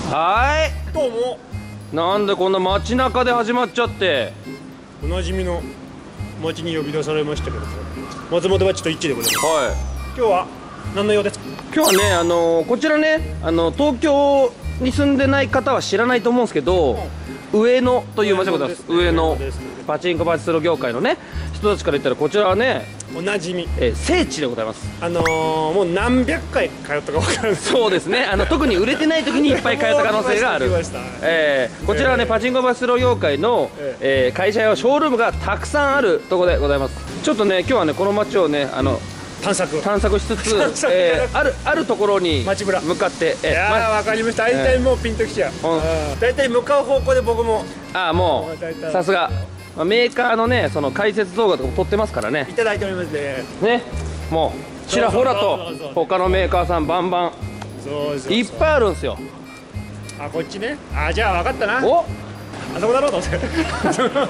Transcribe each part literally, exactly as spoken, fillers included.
はい、 どうも。 なんでこんな街中で始まっちゃって。 おなじみの街に呼び出されましたけど、松本バッチと一致でございます。 はい、 今日は何の用ですか？ 今日はね、あのー、こちらね、あの東京に住んでない方は知らないと思うんですけど、うん、上野という場所でございます。上野パチンコパチスロ業界のね人たちから言ったらこちらはねおなじみ、 えー、聖地でございます。 あのー、もう何百回通ったか分からない。 そうですね、あの特に売れてない時にいっぱい通った可能性がある。えー、こちらはね、えー、パチンコパチスロ業界の、えーえー、会社やショールームがたくさんあるところでございます。ちょっとね今日はねこの街をねあの探索探索しつつ、えー、あるあるところに向かって、 えー、いやー、ま、分かりました。大体もうピンときちゃう。大体向かう方向で僕も。 ああ、もうさすがメーカーのねその解説動画とかも撮ってますからね。 いただいておりますね。 ね、もうちらほらと他のメーカーさんバンバンいっぱいあるんですよ。 あ、こっちね。あ、じゃあ分かったな。 お、 あそこだろうと思って。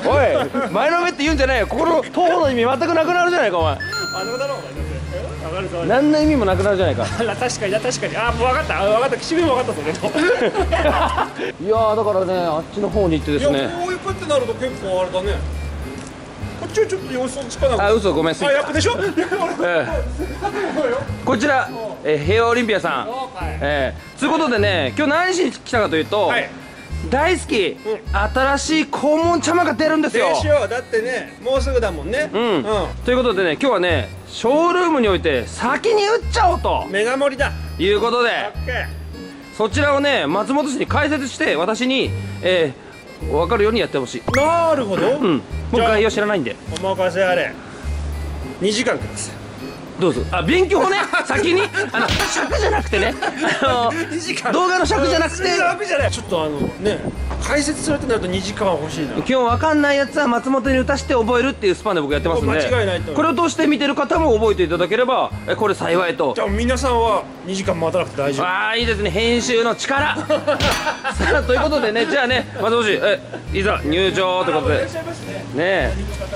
おい、前のめって言うんじゃないよ。ここの徒歩の意味全くなくなるじゃないかお前。 あそこだろうお前。 何の意味もなくなるじゃないか。 確かにな、確かに。あ、もう分かった、分かった、岸辺も分かったぞね。 いやー、だからね、あっちの方に行ってですね。 いや、こういう感じになると結構あれだね。こっちはちょっと様子つかなくて。 あ、嘘、ごめん。 あ、やっぱでしょ。 こちら、え、平和オリンピアさん。えー、ということでね、今日何しに来たかというと。大好き、うん、新しい黄門茶間が出るんですよ。 でしょ。だってね、もうすぐだもんね。 うん、うん、ということでね、今日はねショールームにおいて先に打っちゃおうとメガ盛りだいうことで、そちらをね松本市に解説して私に、えー、分かるようにやってほしい。 なるほど。うん、 僕概要知らないんでお任せあれ。にじかんください。 どうぞ。あ、勉強をね先にあの尺じゃなくてね、あの動画の尺じゃなくて、 ちょっとあのね解説するってなるとにじかんは欲しいな。 今日分かんないやつは松本に打たして覚えるっていうスパンで僕やってますんで、 間違いないと。 これを通して見てる方も覚えていただければこれ幸いと。 じゃあ皆さんはにじかん待たなくて大丈夫。 ああ、いいですね、編集の力。さあ、ということでね、じゃあね松本氏、えいざ入場ということでねえ。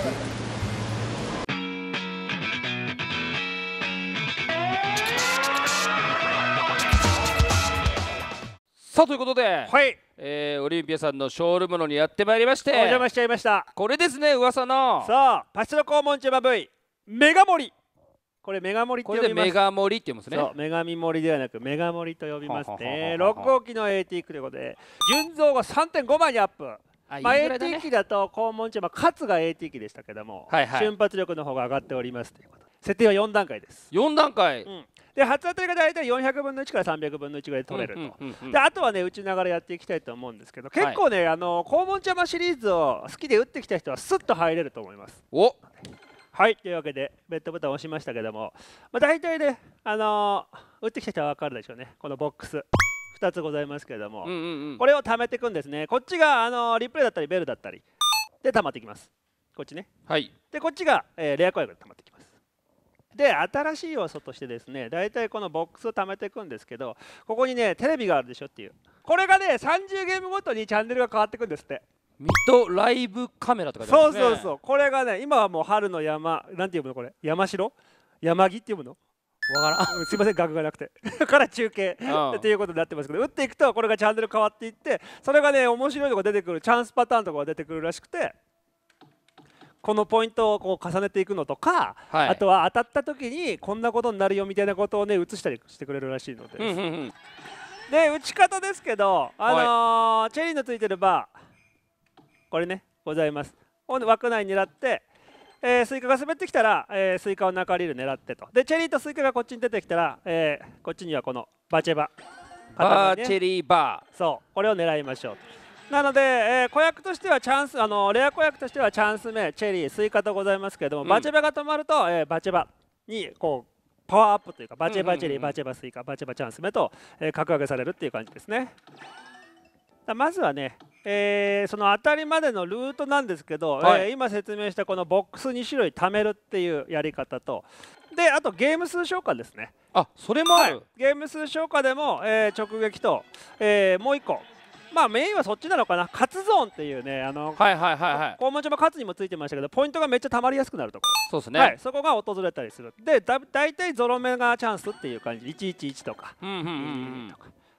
さあ、ということで、はい、えー、オリンピアさんのショールームのにやってまいりまして、お邪魔しちゃいました。 これですね、噂のさあパチスロ黄門茶間 V メガ盛り。これメガ盛りって呼びます。 これでメガ盛りって言いますね。 そう、メガミ盛りではなくメガ盛りと呼びますね。ろっ号機の エーティー ということで純増が さんてんご 倍にアップ。まあ、エーティー 機だと黄門茶間かつが エーティー 機でしたけども、はい、はい、瞬発力の方が上がっておりますということ。設定はよん段階です。 よん段階、うん、 で初当たりが大体よんひゃくぶんのいちからさんびゃくぶんのいちぐらいで取れると。であとはね打ちながらやっていきたいと思うんですけど、結構ね、はい、あの黄門茶間シリーズを好きで打ってきた人はスッと入れると思います。おはい、というわけでベッドボタンを押しましたけども、まあ、大体ね、あのー、打ってきた人は分かるでしょうね。このボックスふたつございますけども、これを貯めていくんですね。こっちが、あのー、リプレイだったりベルだったりで溜まっていきます。こっちね。はい、でこっちが、えー、レアコイルで溜まっていきます。で新しい要素としてですね、大体このボックスを貯めていくんですけど、ここにねテレビがあるでしょっていう、これがねさんじゅうゲームごとにチャンネルが変わっていくんですって。ミッドライブカメラとか、ね、そうそうそう。これがね今はもう春の山なんていうの、これ山城山木っていうのわからん、すいません額がなくてから中継っていうことになってますけど、打っていくとこれがチャンネル変わっていって、それがね面白いのが出てくるチャンスパターンとかが出てくるらしくて、このポイントをこう重ねていくのとか、はい、あとは当たった時にこんなことになるよみたいなことをね映したりしてくれるらしいので、うんうんうん、で打ち方ですけど、あのーはい、チェリーのついてるバーこれねございます。枠内狙って、えー、スイカが滑ってきたら、えー、スイカを中リール狙ってと。でチェリーとスイカがこっちに出てきたら、えー、こっちにはこのバチェバ、 バーチェリーバー、 そうこれを狙いましょう。なので、えー、子役としてはチャンス、あのレア子役としてはチャンス目チェリースイカとございますけれども、うん、バチェバが止まると、えー、バチェバにこうパワーアップというか、バチェバチェリーバチェバスイカバチェバチャンス目と、えー、格上げされるっていう感じですね。まずはね、えー、その当たりまでのルートなんですけど、はい、えー、今説明したこのボックスに種類貯めるっていうやり方と、であとゲーム数消化ですね。 あ、それもある、はい、 ゲーム数消化でも、えー、直撃と、えー、もういっこ、まあメインはそっちなのかな、勝つゾーンっていうね、あの黄門茶間勝つにもついてましたけど、ポイントがめっちゃたまりやすくなるとこ、そうですね、はい、そこが訪れたりする。でだ大体ゾロ目がチャンスっていう感じ、いちいちいちとか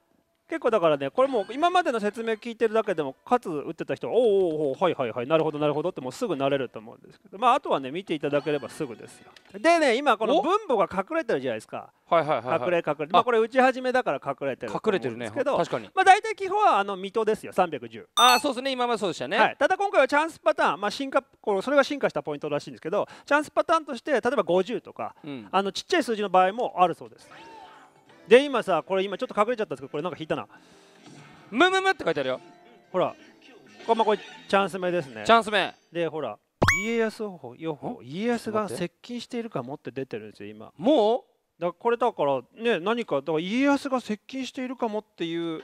結構だからね、これもう今までの説明聞いてるだけでも数打ってた人はおおおおはいはいはいなるほどなるほどってもうすぐ慣れると思うんですけど、まああとはね見ていただければすぐですよ。でね、今この分母が隠れてるじゃないですか。 はいはいはい、はい、 隠れ隠れ、まあこれ打ち始めだから隠れてると思うんですけど、 隠れてるね、確かに。 まあ大体基本はあの水戸ですよ、さんびゃくじゅう。 ああそうですね、今までそうでしたね。 はい、ただ今回はチャンスパターン、まあ進化これそれが進化したポイントらしいんですけど、チャンスパターンとして例えばごじゅうとか、うん、あのちっちゃい数字の場合もあるそうです。で今さ、これ今ちょっと隠れちゃったんですけど、これなんか引いたな。 ムムムって書いてあるよ。ほら、 これ、まあ、これチャンス目ですね。 チャンス目で、ほら、家康予報、家康が接近しているかもって出てるんですよ、今。 もうだからこれだからね、何かだから家康が接近しているかもっていう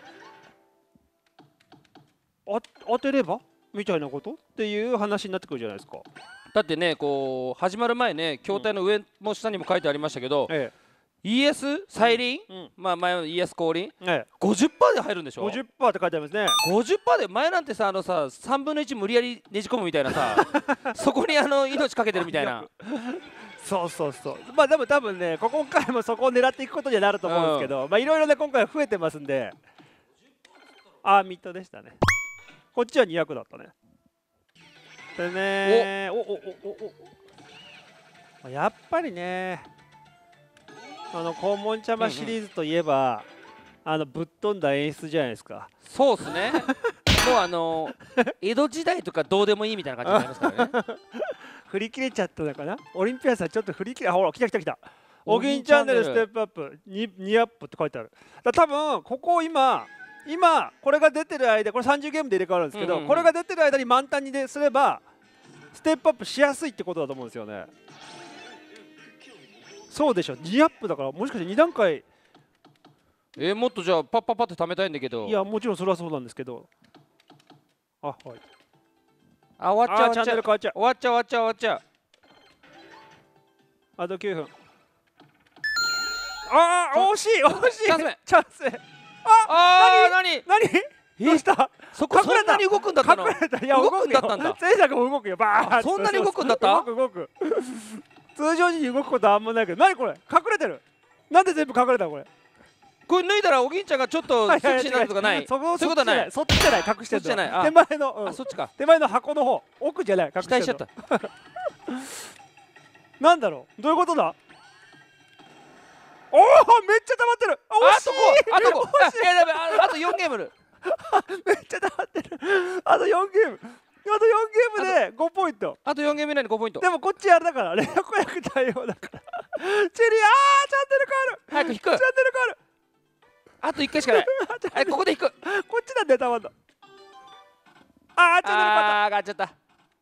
あ当てればみたいなことっていう話になってくるじゃないですか。 だってね、こう始まる前ね、筐体の上も下にも書いてありましたけど、うん、ええイーエス 再臨、うん、まあ前の イーエス 降臨、ええ、ごじゅっパーセント で入るんでしょ。 ごじゅっパーセント って書いてありますね。 ごじゅっパーセント で前なんてさ、あのささんぶんのいち無理やりねじ込むみたいなさそこにあの命かけてるみたいなそうそうそう。まあでも多分ね、ここからもそこを狙っていくことにはなると思うんですけど、うん、まあいろいろね今回は増えてますんで。あ、ミッドでしたね。こっちはにひゃくだったね。でね、おおおおおやっぱりね、あの黄門茶間シリーズといえば、うんうん、あのぶっ飛んだ演出じゃないですか。 そうっすねもうあの江戸時代とかどうでもいいみたいな感じになりますからね振り切れちゃったのかな。オリンピアンさんちょっと振り切れ、あほら来た来た来た。おぎんチャンネルステップアップ に, にアップって書いてある。だ多分ここ今今これが出てる間、これさんじゅうゲームで入れ替わるんですけど、うんうんうん、これが出てる間に満タンにですればステップアップしやすいってことだと思うんですよね。そうでしょ、にアップだからもしかしてに段階。 えー、もっとじゃあパッパッパって貯めたいんだけど。 いやもちろんそれはそうなんですけど、あはいあ終わっちゃう、 チャンネル変わっちゃう、 終わっちゃう終わっちゃう終わっちゃう。 あときゅうふん。ああ惜しい惜しい。チャンス目チャンス目。ああ何何どうした。 そこそんなに動くんだったの。 隠れた。いや動くんだったんだ。前作も動くよバーッ。 そんなに動くんだった。 動く動く通常時に動くことはあんまないけど、何これ隠れてる。なんで全部隠れたのこれ。 これ脱いだらおぎんちゃんがちょっとセクシーになるとかない。そういうことはない。 そっちじゃない、隠してる。手前の、 あそっちか。 手前の箱の方、奥じゃない、隠してる。期待しちゃった。なんだろう、どういうことだ。おおめっちゃ溜まってる。惜しい。 あとごあとご。いややべあとよんゲーム。 めっちゃ溜まってる。あとよんゲーム。あとよんゲームでごポイント。 あとよんゲーム以内にごポイント。 でもこっちあれだから、連絡役対応だから。チェリー、あーチャンネル変わる。 早く引く。 チャンネル変わる。 あといっかいしかない。はい、ここで引く。 こっちなんでたまんの。あー、チャンネル変わった。 あー、上がっちゃった。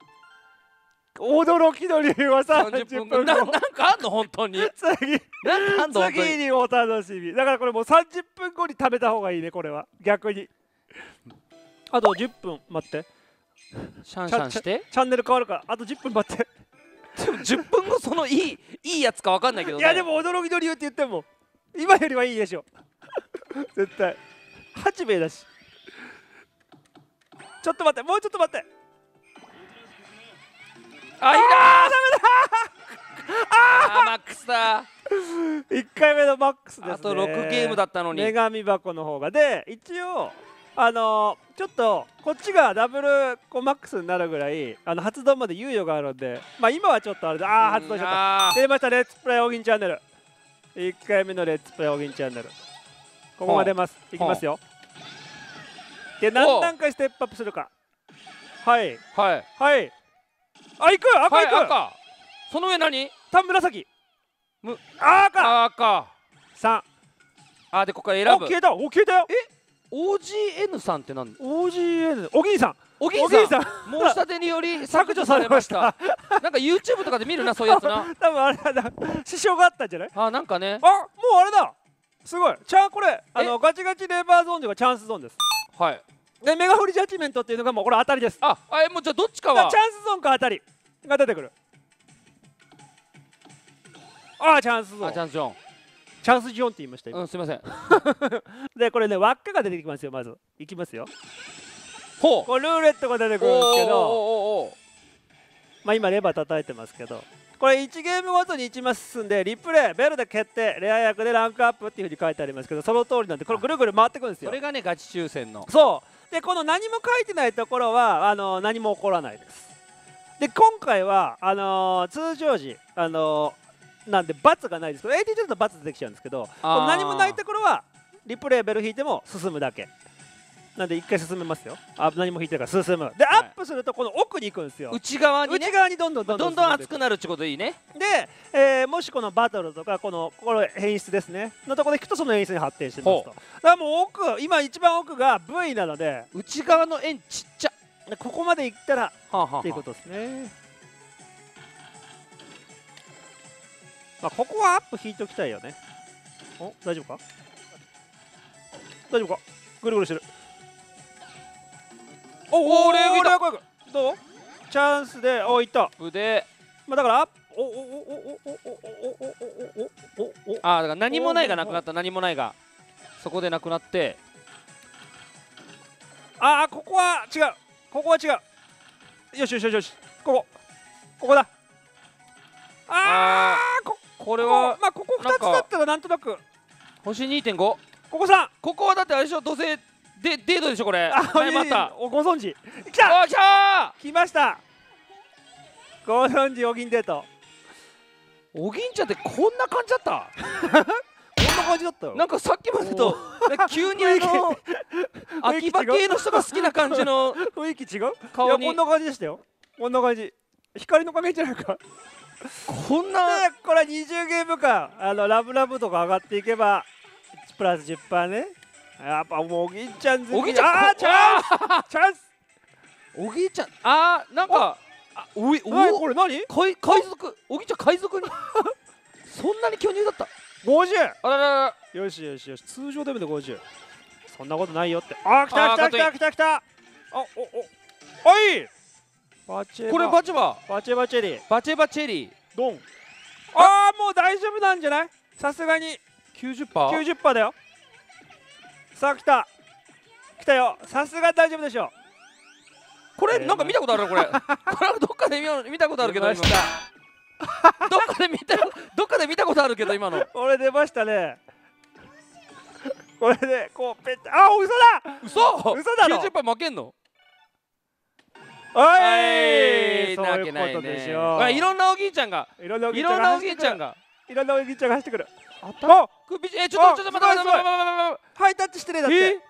驚きの理由はさんじゅっぷんご。 なんかあんの本当に。 次。 なんかあんの次にお楽しみ。だからこれもうさんじゅっぷんごに食べた方がいいね、これは。逆に。あとじゅっぷん待って。 シャンシャンして。 チャンネル変わるから、あとじゅっぷん待って。 でもじゅっぷんごそのいいいいやつかわかんないけどね。 いやでも驚きの理由って言っても今よりはいいでしょ絶対。はちめいだし。ちょっと待って、もうちょっと待って。 あいいなー。ダメだあーマックスだ。 いっかいめのマックスですね。 あとろくゲームだったのに。 女神箱の方がで一応あのー、ちょっとこっちがダブルこうマックスになるぐらいあの発動まで猶予があるんで、まあ今はちょっとあれで、ああ発動しちゃった。出ました、レッツプレイオギンチャンネル。いっかいめのレッツプレイオギンチャンネル。ここが出ます。いきますよ。で何段階ステップアップするか。はいはいはい。あ、行く赤行く、 はい、赤。その上何？ た紫。 む赤赤。 さん。 あでここから選ぶ。 お消えた。お消えたよ。 え？オージーエヌ さんって何？ オージーエヌ おぎんさん。 おぎんさん。申し立てにより削除されました。なんか YouTube とかで見るなそういうやつな。 多分あれだ。支障があったんじゃない？ あなんかね。 あもうあれだ。すごい。チャンこれあのガチガチレバーゾーンというかチャンスゾーンです。 はい。 でメガフリジャッジメントっていうのがもうこれ当たりです。 ああもうじゃあどっちかは。 チャンスゾーンか当たりが出てくる。あチャンスゾーン。 あチャンスゾーン。 チャンスジョンって言いました今。 うんすみません。 でこれね輪っかが出てきますよ。まずいきますよ。 ほう。 これルーレットが出てくるんですけど、まあ今レバー叩いてますけど、 これいちゲームごとにいちマス進んでリプレイベルで決定レア役でランクアップっていうふうに書いてありますけど、その通りなんでこれぐるぐる回ってくるんですよ。 それがねガチ抽選の。 そうでこの何も書いてないところはあの何も起こらないです。で今回はあのー、通常時あのー、なんで×がないですけど エーティー ちょっと×出てきちゃうんですけど、この何もないところはリプレイベル引いても進むだけなんで一回進めますよ。あ何も引いてるから進むで、はい、アップするとこの奥に行くんですよ。 内側にね、 内側にどんどんどんどんどんどん熱くなるってことでいいね。 で、えー、もしこのバトルとかこのこれ演出ですねのところで行くとその演出に発展してますと。だからもう奥今一番奥が ブイ なので内側の円ちっちゃでここまで行ったら、はあはあ、っていうことですね。まあここはアップ引いておきたいよね。お大丈夫か大丈夫かぐるぐるしてる。おおレーガーどうチャンスでおいった腕まあだからおおおおおおおおおおおあだから何もないがなくなった。何もないがそこでなくなって、 ああここは違うここは違うよしよしよしよしここここだ。ああここれはまあここふたつだったらなんとなく星 にてんごここさんここはだってあれでしょどうせでデートでしょこれ。 あまたご存知来たあ来た来ましたご存知おぎんデート。 おぎんちゃんってこんな感じだった。 こんな感じだったよ。 なんかさっきまでと急にあの秋葉系の人が好きな感じの雰囲気違う顔に。 いやこんな感じでしたよ。こんな感じ光の加減じゃないか。 こんなでこれにじゅうゲーム間あのラブラブとか上がっていけばプラス じゅっパーセント ね。やっぱもうおぎんちゃん好き。 おぎんちゃんあーチャンスチャンスおぎんちゃんあーなんかあおいおおこれ何海海賊おぎんちゃん海賊にそんなに巨乳だった。 ごじゅうあらららよしよしよし通常デブでごじゅうそんなことないよって。あー来た来た来た来た来たあおおおいバチェバこれバチェババチェバチェリーバチェバチェリードンああもう大丈夫なんじゃない。さすがにきゅうじゅっパーセントきゅうじゅっパーセント だよ。さあ来た来たよ。さすが大丈夫でしょう。 これなんか見たことあるこれこれはどっかで見見たことあるけど今どっかで見たどっかで見たことあるけど今のこれ出ましたね。これでこうペッてあ嘘だ嘘嘘だろきゅうじゅっパーセント 負けんの。 おいはいそういうことでしょう。いろんなおぎんちゃんがいろんなおいろんなおぎんちゃんがいろんなおぎんちゃんが走ってくる。 あたえちょっとちょっと待って待って待って待ってハイタッチしてねえだってえ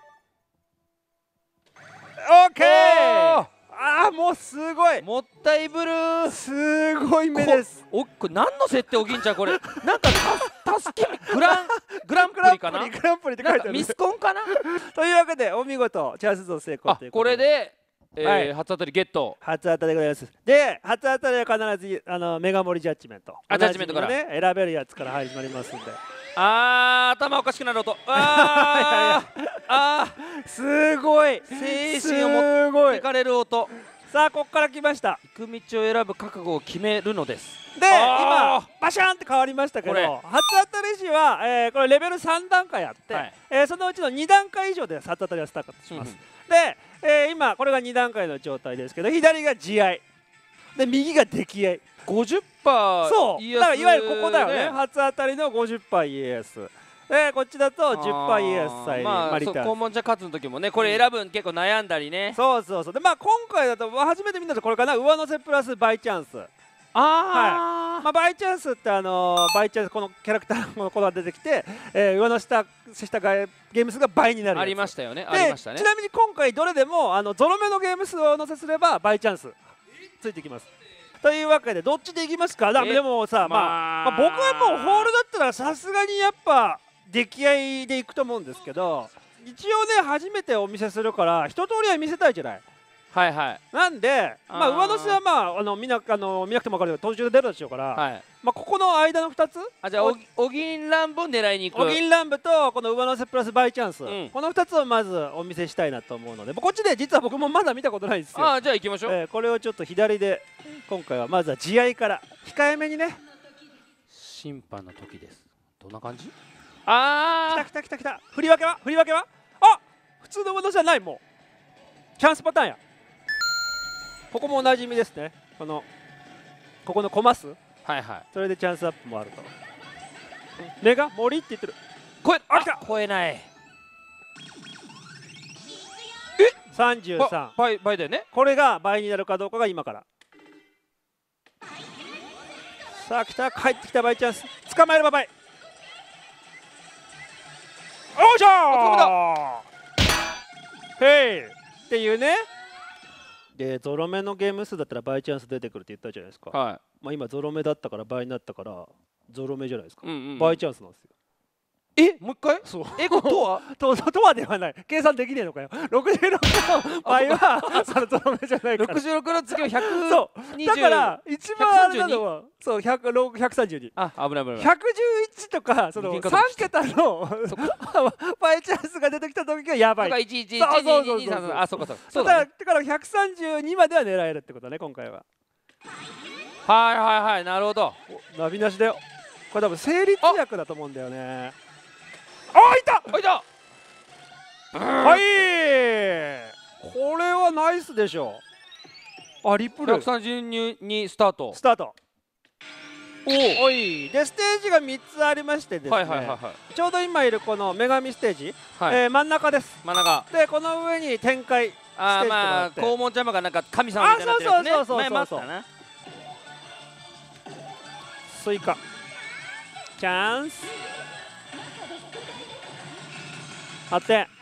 オッケーああもうすごいもったいぶるすごい目です。 おこれ何の設定おぎんちゃんこれなんかた助けグラングランプリかなグランプリって書いてあるミスコンかなというわけでお見事チャンス増成功というこれでえはいー、初当たりゲット。 初当たりでございます。で、初当たりは必ずあのメガ盛りジャッジメント。 あ、ジャッジメントからね、選べるやつから始まりますんで。 あー、頭おかしくなる音。あー、あー、すごい。 精神を持っていかれる音。 さあ、ここから来ました。 行く道を選ぶ覚悟を決めるのです。 で、今バシャンって変わりましたけど、初当たり時は、えー、これレベルさん段階あって、はい、えー、そのうちのに段階以上で初当たりはスタートします。うん、で、えー、今これがに段階の状態ですけど、左が地合いで右が出来合いごじゅっパーセントそうだからいわゆるここだよね。初当たりの ごじゅっパーセント イエスでこっちだと じゅっパーセント イエスさえまあ肛門茶勝つの時もねこれ選ぶん結構悩んだりね、 うん、そうそうそうでまあ今回だと初めて見たとこれかな上乗せプラスバイチャンスああ、 はいまあ、バイチャンスってあのー、バイチャンスこのキャラクターのことが出てきて、えー、上乗せしたしたゲーム数が倍になるやつありましたよねありましたね。 ちなみに今回どれでもあのゾロ目のゲーム数を乗せすればバイチャンスついてきます。というわけでどっちでいきますか。でもさ、まあ、まあ僕はもうホールだったらさすがにやっぱ出来合いでいくと思うんですけど一応ね初めてお見せするから一通りは見せたいじゃない。 はいはい、 なんでまあ上乗せはまああの見なあの見なくても分かるけど途中で出るでしょうから、はい、まあここの間のふたつあじゃあお銀乱舞を狙いに行くお銀乱舞とこの上乗せプラスバイチャンス、うん、このふたつをまずお見せしたいなと思うのでこっちで実は僕もまだ見たことないんですよ。 あじゃあ行きましょう、 えー、これをちょっと左で今回はまずは地合いから控えめにね審判の時です。どんな感じああ来た来た来た来た振り分けは振り分けはあ普通の上乗せじゃないもうチャンスパターンやここもおなじみですね。このここのコマ数はいはい。 それでチャンスアップもあると。目が森って言ってる。 超え、 あ、来た。 超えない。え、 さんじゅうさん。 倍倍だよね。 これが倍になるかどうかが今から。さあ来た、帰ってきた倍チャンス。捕まえれば倍。おいしょー。へいっていうね。でゾロ目のゲーム数だったら倍チャンス出てくるって言ったじゃないですか。 はい。 まあ今ゾロ目だったから倍になったからゾロ目じゃないですか。 うんうんうん、 倍チャンスなんですよ。 え、もう一回？ そう。 え、ことはととはではない。計算できねえのかよ。ろくじゅうろくの倍はそのゾロ目じゃないから。 ろくじゅうろくの次はひゃくにじゅう。 そうだから一番あれなのはそうひゃくひゃくさんじゅうに。 あ、危ない危ない。 ひゃくじゅういちとかそのさん桁の倍チャンスが出てきた時がやばい。 いちいちいちいちににさん。あ、そうかそう。 そうだね。だからひゃくさんじゅうにまでは狙えるってことね今回は。 はいはいはい、なるほど。 ナビなしだよ。これ多分成立薬だと思うんだよね。あ、いたあ、いた。 はい、これはナイスでしょ。あ、リプルひゃくさんじゅうにスタートスタート。 おおいでステージがみっつありましてですね、ちょうど今いるこの女神ステージ、はい、えー、真ん中です。 真ん中でこの上に展開ステージとかあって、 肛門ちゃまがなんか神様みたいになってるやつね。 そうそうそうそうそう。スイカチャンスはってん。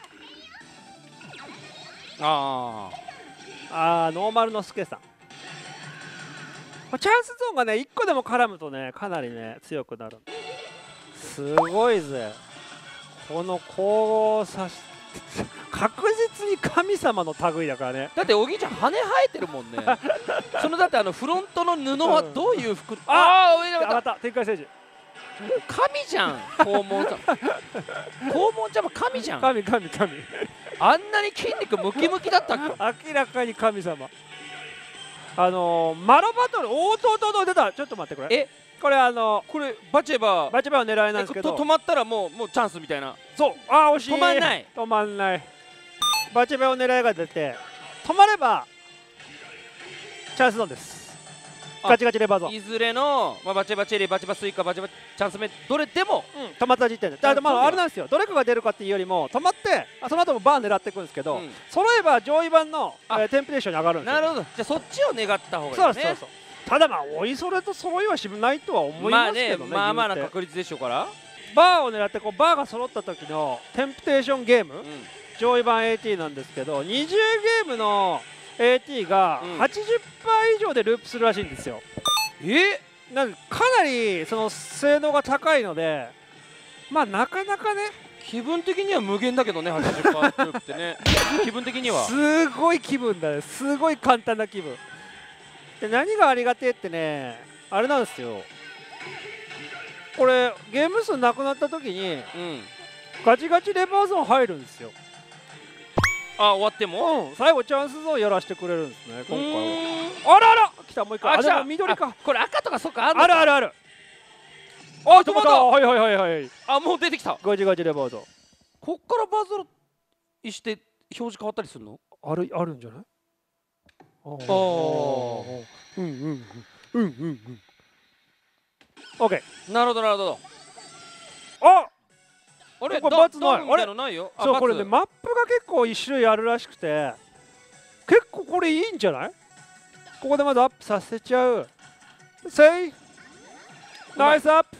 ああノーマルのスケさん。チャンスゾーンがねいっこでも絡むとねかなりね強くなる。すごいぜこの交差し確実に神様の類だからね。 だっておぎちゃん羽生えてるもんねそのだってあのフロントの布はどういう服、うん、 ああ上に上がった展開ステージ。 神じゃん肛門ちゃん肛門ちゃんも神じゃん。 神神神あんなに筋肉ムキムキだったっけ。 明らかに神様。あのー、マロバトルおーととと出た。ちょっと待ってこれえこれあのー、 これバチェババチェバの狙いなんですけど止まったらもうもうチャンスみたいな。 そうあー惜しい。 止まんない止まんない。バチェバの狙いが出て止まればチャンスゾーンです。ガチガチレバーゾーンいずれの、まあ、バチェバチェリーバチェバスイカバチェバチャンス目どれでも、 うん、止まった時点でだからまああれなんですよ。どれかが出るかっていうよりも止まってその後もバーン狙っていくんですけど、うん、揃えば上位版の、えー、テンプレーションに上がるんですよ。 なるほど。じゃあそっちを願った方がいいね。 そうそうそう。ただまあおいそれと揃いはしないとは思いますけどね。 まあねまあまあな確率でしょうから。 バーを狙ってこうバーが揃った時のテンプテーションゲーム、うん、上位版 エーティー なんですけどにじゅうゲームの エーティー が はちじゅっパーセント 以上でループするらしいんですよ。えなんかかなりその性能が高いのでまあなかなかね気分的には無限だけどねはちじゅっパーセント ループってね気分的にはすごい気分だね。すごい簡単な気分で何がありがてえってねあれなんですよ。これゲーム数なくなった時に、うん、ガチガチレバーゾーン入るんですよ。 あ終わっても、 うん、最後チャンスゾーンやらせてくれるんですね今回は。あらあら来たもう一回。あでも緑か。 これ赤とかそっかあるあるあるある。あ止まった。はいはいはいはい。 あもう出てきた。 ガチガチレバーゾーン。 こっからバズルして表示変わったりするの？ あるあるんじゃない？ああうんうんうんうんうんうん。オッケー。 なるほどなるほど。 ああれこれバツない。 あれないよ。 そうこれねマップが結構一種類あるらしくて結構これいいんじゃない？ここでまずアップさせちゃう。せいナイスアップ。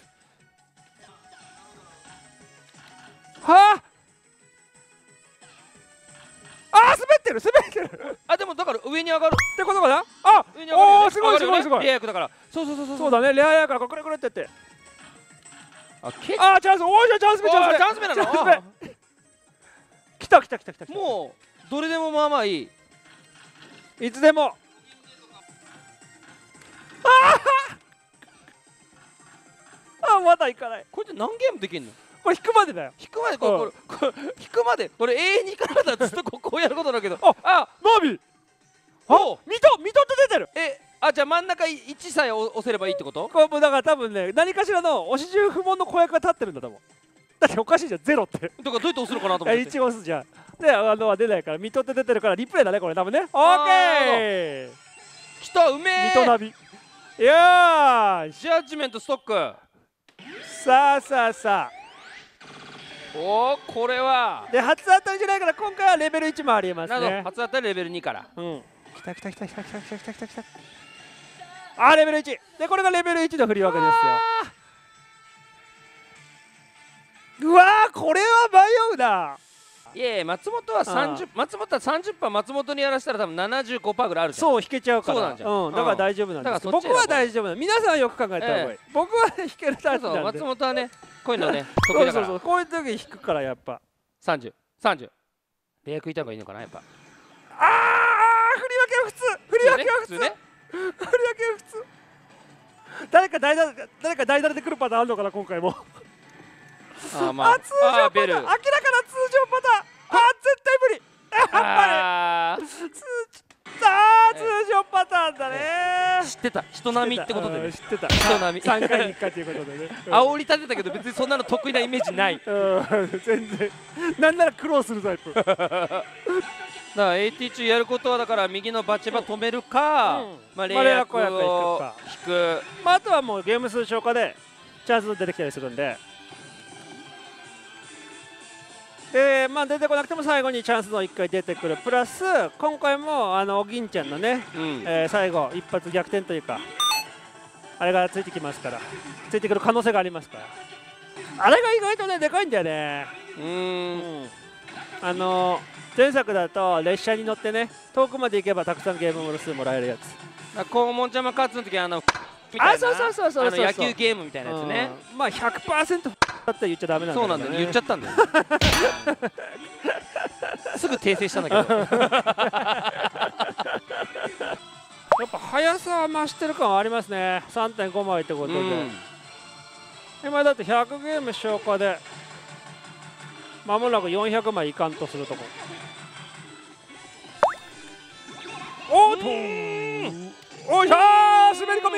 はああー滑ってる滑ってるあでもだから上に上がるってことかな。あおおすごいすごいすごい。 レア役だからそうそうそうそうそうだねレア役だからくれくれってってああチャンスおいしょチャンス目チャンス目チャンス目なの来た来た来た来た。 もうどれでもまあまあいいいつでも。ああまだいかない。 これって何ゲームできんの？ これ引くまでだよ。 引くまでこれこれ引くまでこれ永遠にいかなかったらずっとここをやることだけどああナビあミトミトって出てる。 えあじゃあ真ん中いちさえ押せればいいってこと？ これもうだから多分ね何かしらの押し順不問の公約が立ってるんだと思う。だっておかしいじゃんゼロって。 だからどうやって押すのかなと思って。 いち押すじゃん。であのは出ないからミトって出てるからリプレイだねこれ多分ね。オーケー。 来たうめえ。 ミトナビ。 よーし、 ジャッジメントストック。 さあさあさあ、おお、これはで初当たりじゃないから今回はレベルいちもありますね。 なるほど、初当たりレベルにから。 うん、きたきたきたきたきたきたきたきたきた。あ、レベルいちで、これがレベルいちの振り分けですよ。うわー、これは迷うな。 いやいや、松本はさんじゅう、松本はさんじゅっパーセント松本にやらせたら多分 ななじゅうごパーセント ぐらいあるじゃん。 そう、引けちゃうから。 そうなんじゃん、 うん、だから大丈夫なんですけど、僕は大丈夫なの。皆さんよく考えた方がいい。 ええ、 僕は引けるタイプなんで。 松本はね、こういうのね得意だから。そうそうそう、こういう時に引くから、やっぱさんじゅう、さんじゅうレア食いた方がいいのかな、やっぱ。 ああ、振り分けは普通、振り分けは普通ね、振り分けは普通。誰か代打、誰か代打で来るパターンあるのかな、今回も。 あ、まあ、 通常パターン、明らかな通常パターン。あー、絶対無理。やっぱり通常パターンだね。 知ってた、人並みってことでね。 知ってた、 人並みさんかいにいっかいということでね。 煽り立てたけど別にそんなの得意なイメージない。 全然、なんなら苦労するタイプ。だから エーティー 中やることは、だから右のバチバ止めるか、まあレイアップを引く、 まああとはもうゲーム数消化でチャンス出てきたりするんで。で、まあ、出てこなくても最後にチャンスのいっかい出てくる、プラス今回もあのお銀ちゃんのね、うん、えー、最後一発逆転というか、あれがついてきますから、ついてくる可能性がありますから、あれが意外とねでかいんだよね。うん、うん、あの前作だと列車に乗ってね、遠くまで行けばたくさんゲーム数もらえるやつ。 肛門ちゃま勝つの時はあのあ、そうそうそうそう、野球ゲームみたいなやつね。 まあ ひゃくパーセント だって言っちゃダメなんだけどね。そうなんだよ、 言っちゃったんだよ。すぐ訂正したんだけど。 やっぱ速さは増してる感はありますね。さんてんご 枚ってことで、うん、今だってひゃくゲーム消化でまもなくよんひゃくまいいかんとするとこ。おっと、おいしょー、滑り込み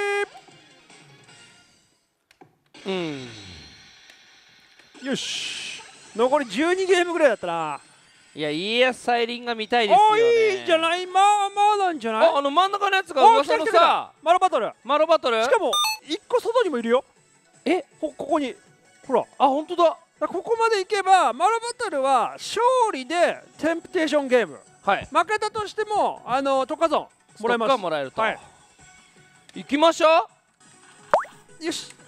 ー、うん、よし、残りじゅうにゲームぐらいだったな。 いや、家康再臨が見たいですよね。 お、いいじゃない、まあまあなんじゃない。 あ、あの真ん中のやつが噂のさ、 マロバトル、 マロバトル、 しかもいっこ外にもいるよ。え、ここにほら、あ、本当だ。ここまでいけばマロバトルは勝利でテンプテーションゲーム、はい、負けたとしてもあのトカゾンもらえます。 もらえると、はい、行きましょう。よし、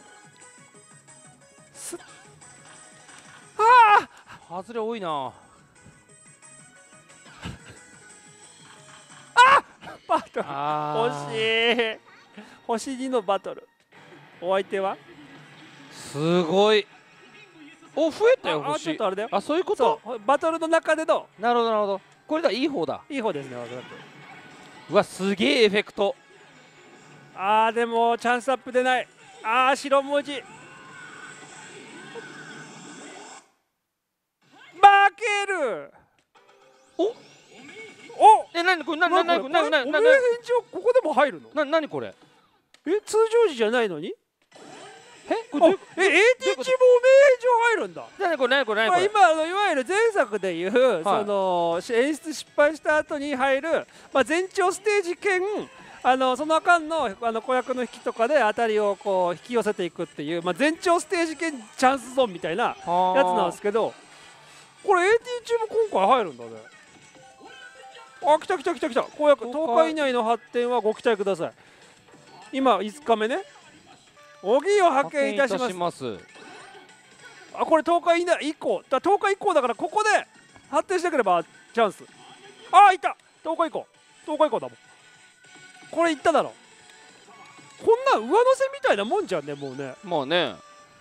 ああ、外れ多いな。 あ、バトル惜しい。星にのバトル、お相手はすごい。お、増えたよ、星。 あ、ちょっとあれだよ。 あ、そういうこと。 バトルの中での。 なるほどなるほど。これだ、いい方だ。 いい方ですね。 うわ、すげえエフェクト。 あー、でもチャンスアップ出ない。あー、白文字負ける。 おお、え、なにこれ、なになになになになになに、 ここでも入るの。 な、なにこれ。 え、通常時じゃないのに。え、これ、え、エーティー 中もお名返上入るんだ。 なにこれ、なにこれ、なにこれ。 今、あのいわゆる前作でいう、その演出失敗した後に入る、まあ前兆ステージ兼、あのその間のあの子役の引きとかで当たりをこう引き寄せていくっていう、まあ前兆ステージ兼チャンスゾーンみたいなやつなんですけど、これ エーティー 中も今回入るんだね。あ、来た来た来た来た。公約とおか以内の発展はご期待ください。今いつかめね。小木を派遣いたします。あ、これとおか以内以降だ、とおか以降だから、ここで発展してくればチャンス。ああ、いた。とおか以降、とおか以降だもん。これいっただろ。こんな上乗せみたいなもんじゃんね、もうね。 もうね。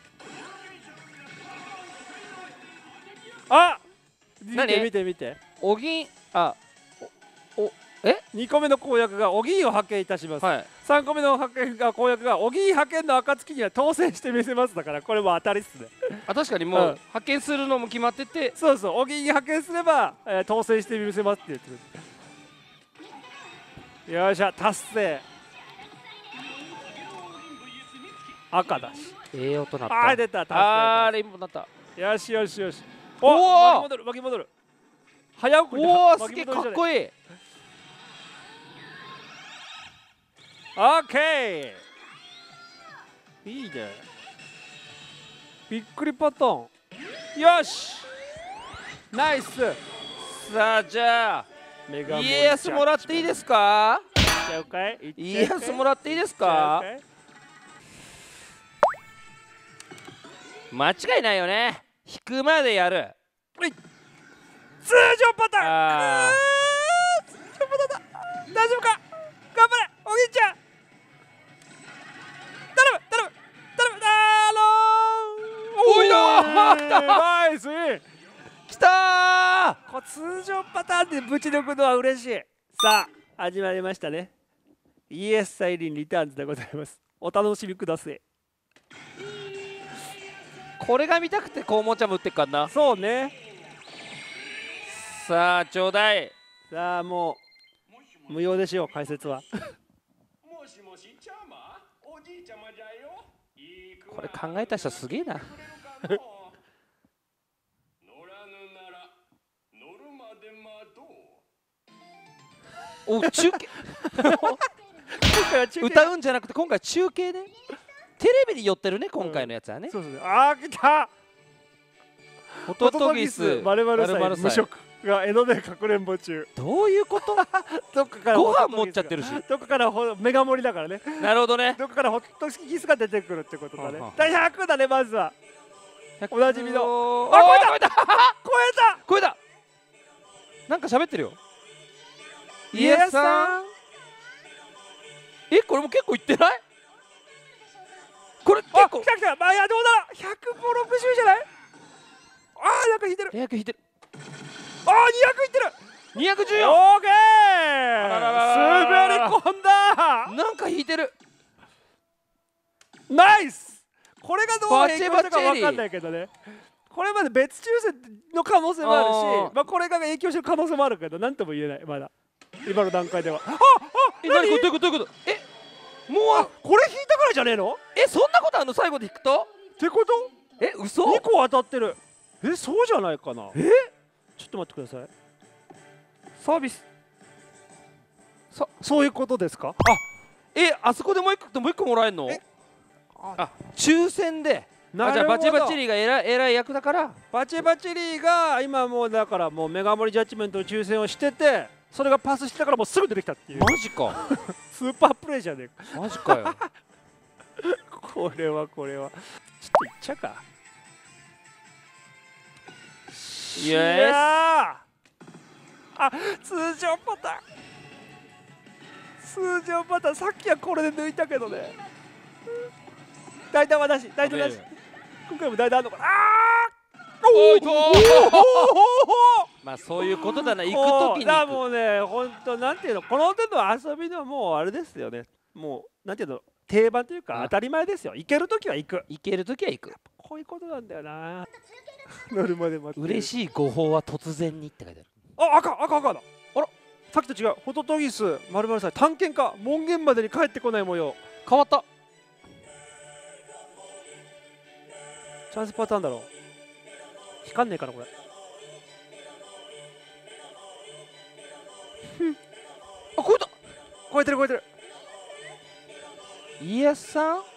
あ、見て見て見て。 小木、あ、お、え、 にこめの公約が小木を派遣いたします、はい、さんこめの派遣が公約が小木派遣の暁には当選してみせますだから、これも当たりっすね。 あ、確かにもう、うん、派遣するのも決まってて、 そうそう、小木に派遣すれば、えー、当選してみせますって言ってる。よっしゃ、達成。赤だし、 ええ音なった。 あー、出た、達成。 あー、レインボーなった。 よしよしよし。おお、巻き戻る巻き戻る。早送りだ。 おお、すげえかっこいい。 オッケー、いいね。びっくりパターン。よし、ナイス。 さあじゃあメガモン家康もらっていいですか？ いっちゃうかい、いっちゃうかい、 家康もらっていいですか？間違いないよね。引くまでやる。 通常パターン。 あー通常パターンだ。大丈夫か、頑張れお兄ちゃん、頼む頼む頼むだろー。 おいだー、 ナイス、 きたー。 これ通常パターンでぶち抜くのは嬉しい。さあ始まりましたね。イエスサイリンリターンズでございます。お楽しみください。 これが見たくて肛門ちゃんも打ってっからな。 そうね。 さあちょうだい。 さあもう無用でしょう、解説は。 もしもしちゃま、おじいちゃまじゃよ。 これ考えた人すげえな。 乗らぬなら乗るまで待とう。 お中継歌うんじゃなくて今回中継ね。テレビに寄ってるね今回のやつはね。 そうそう、ああ来た。 ホトトギスまるまる祭祭無職が江戸でかくれんぼ中。 どういうこと？ どっかからご飯持っちゃってるし。 どっかからほメガ盛りだからね。 なるほどね。 どっかからホットギスが出てくるってことだねはは。 だひゃくだね、まずは。おなじみの。 あ、 あ、 超えた超えた超えた超えた。なんか喋ってるよ。 イエスさん。 え、これも結構いってない？これ結あ、 構来た来た。まあいやどうだろう。ひゃくごろくじゅうじゃない？あーなんか引いてる。 にひゃく引いてる。 あーにひゃくいってる。 にひゃくじゅうよん。 オーケー。 らららら滑り込んだ。 なんか引いてる。 ナイス。これがどうバチェ影響したかバチェリ分かんないけどね。これまで別抽選の可能性もあるし、 あーまあこれが影響してる可能性もあるけど、なんとも言えないまだ。今の段階では。ああえ、なにこれどういうことどういうこと？え、もうあこれ引いたからじゃねえの？ え、そんなことあんの？最後で引くと？ ってこと？ え、嘘？ にこ当たってる。え、そうじゃないかな。え？ちょっと待ってください。サービス。そそういうことですか？ え、あそこでもう一個ともう一個もらえるの？あ、抽選で。 なるほど。 あ、じゃあバチェバチェリーがえらいえらい役だから。 バチェバチェリーが今もうだからもうメガ盛りジャッジメントの抽選をしてて、それがパスしてたからもうすぐ出てきたっていうマジか。 スーパープレイじゃねえか。 マジかよ。 これはこれはちょっといっちゃうか。 イいやエーあ、通常パターン通常パターンさっきはこれで抜いたけどね。代打はなし、代打なし。今回も代打あんのかな。あーおーいとーおまあそういうことだな。行くこうときに行く。 だからもうね、本当なんていうの、この手の遊びのもうあれですよね。もうなんていうの、定番というかうん当たり前ですよ。行けるときは行く。 行けるときは行く。 こういうことなんだよな。乗るまで待ってる。 嬉しい誤報は突然にって書いてある。 あ、赤赤赤だ。あら、さっきと違う。ホトトギスまるまる祭探検家門限までに帰ってこない模様。 変わった。 チャンスパターンだろう。光んねえかなこれ。 あ、超えた。 超えてる超えてる。 イエスさん聞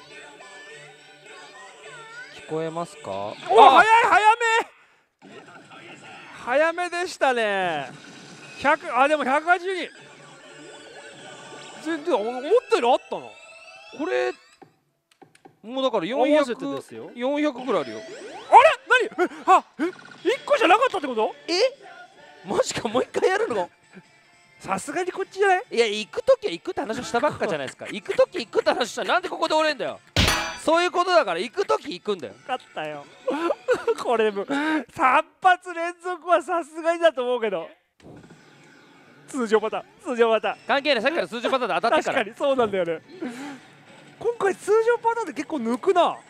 こえますか？ お、早い早め早めでしたね。ひゃく、あ、でもひゃくはちじゅうに。全然思ったよりあったな。 これもうだから合わせてよんひゃくですよ。 よんひゃくぐらいあるよ。 あれ何？え、あ、え、いっこじゃなかったってこと？ え、マジか。もう一回やるの？ さすがにこっちじゃない？ いや、行くときは行くって話をしたばっかじゃないですか。行くとき行くって話したらなんでここで折れんだよ。そういうことだから行くとき行くんだよ。 勝ったよ。これもさん発連続はさすがにだと思うけど。通常パターン通常パターン関係ない。さっきから数字パターンで当たってから。 確かにそうなんだよね。今回通常パターンで結構抜くな。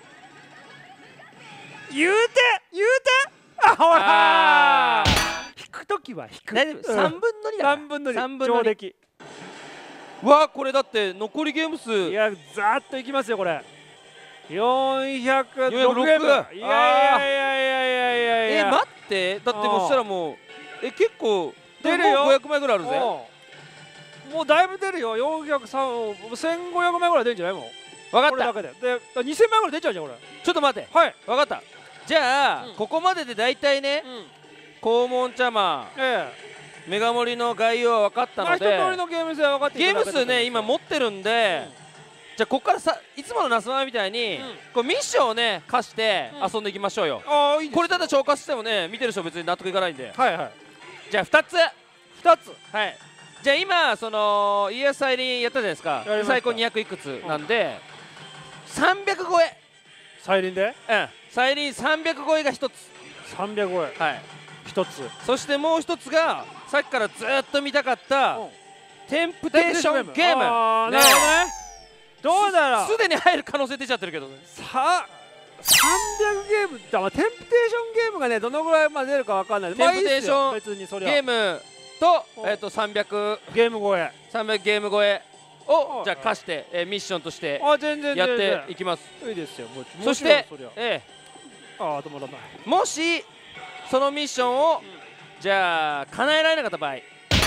言うて言うてあ、ほらあ引くときは引く。 大丈夫。さんぶんのにだから。 さんぶんのにさんぶんのに上出来。 わあ、これだって残りゲーム数。 いや、ざーっといきますよこれ。よんひゃくろくゲーム。いやいやいやいやいやいや。 え、待って。だってもうしたらもうえ、結構出るよごひゃくまいぐらいあるぜ。 もうだいぶ出るよ。よんひゃくさん、せんごひゃくまいぐらい出るんじゃないもん。 分かった。 これだけで。で、にせんまいぐらい出ちゃうじゃんこれ。 ちょっと待って。 はい。 分かった。じゃあ、 うんここまでで大体ね、 うん。 黄門茶マン、 ええ。 メガ盛りの概要は分かったまあ一通ので、 りのゲーム性は分かっていゲームただけたと思う数ね今持ってるんで、じゃあここからさいつものナスマみたいに、 うんこうミッションをね貸してうん遊んでいきましょうよ。 ああいいです。 これただ超過してもね見てる人別に納得いかないんで。 はいはい。 じゃあふたつ。 ふたつ。 はい。じゃあ今その家康祭臨やったじゃないですか。 やりました最高にひゃくいくつなんで、さんびゃく超え。 再臨でうん祭臨さんびゃく超えがひとつ。 さんびゃく超え。 はい。 ひとつ。 そしてもう一つがさっきからずーっと見たかったうんテンプテーションゲーム。 ああねなるほどね。どうだろう。 すでに入る可能性出ちゃってるけどね。 ささんびゃくゲームだ、まあ、テンプテーションゲームがねどのぐらいまで出るかわかんない。 テンプテーションまあいいっすよ別にそれゲームと、えー、とさんびゃく、 ゲーム超え。 さんびゃくゲーム超えをあじゃあ貸して、えーミッションとしてあ全然やっ全然ていきます。 いいですよ。もちそしてもちろんそりゃえああ止まらない。 ーもしそのミッションを、じゃあ叶えられなかった場合、 え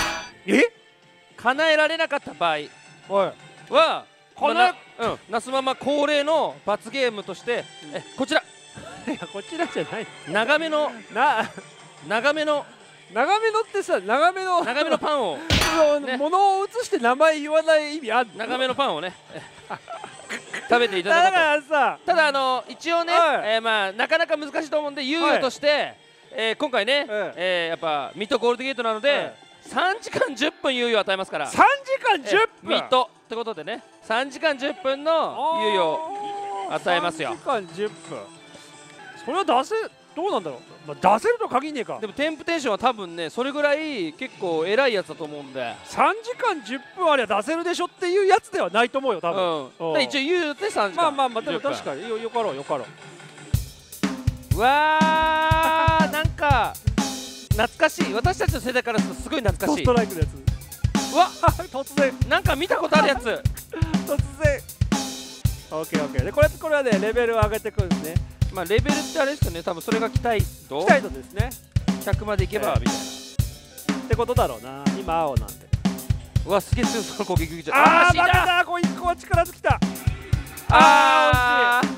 叶えられなかった場合おいは叶えまあなうん那須ママ恒例の罰ゲームとして、えこちらいやこちらじゃない長めのな長めの長めのってさ長めの長めのパンをね物を移して名前言わない意味あるの。 長めのパンをねえ食べていただだかこうらさと。ただあの一応ね、 はいえーまあなかなか難しいと思うんで猶予として、えー今回ね、 ええーやっぱミッドゴールドゲートなので、 はいさんじかんじゅっぷん猶予を与えますから、 さんじかんじゅっぷんミッドってことでねさんじかんじゅっぷんの猶予を与えますよ。 さんじかんじゅっぷんそれは出せどうなんだろう、まあ、出せると限んねえか。 でもテンプテーションは多分ねそれぐらい結構偉いやつだと思うんで、 さんじかんじゅっぷんありゃ出せるでしょっていうやつではないと思うよ多うん分、うんで一応猶予でさんじかん。 まあまあまあでも確かによよかろうよかろう。 うわーなんか懐かしい。私たちの世代からするとすごい懐かドしい。 ストライクのやつうわ突然なんか見たことあるやつ。 突然 オーケーオーケー でこれこれはねレベルを上げていくんですね。 まあレベルってあれですよね多分それが期待度期待度ですねひゃくまでいけばみたいな。 ってことだろうな。今青なんでうわすげえ強そう攻撃じゃん。 ああ死んだバカだこいつこは力尽きた。 あー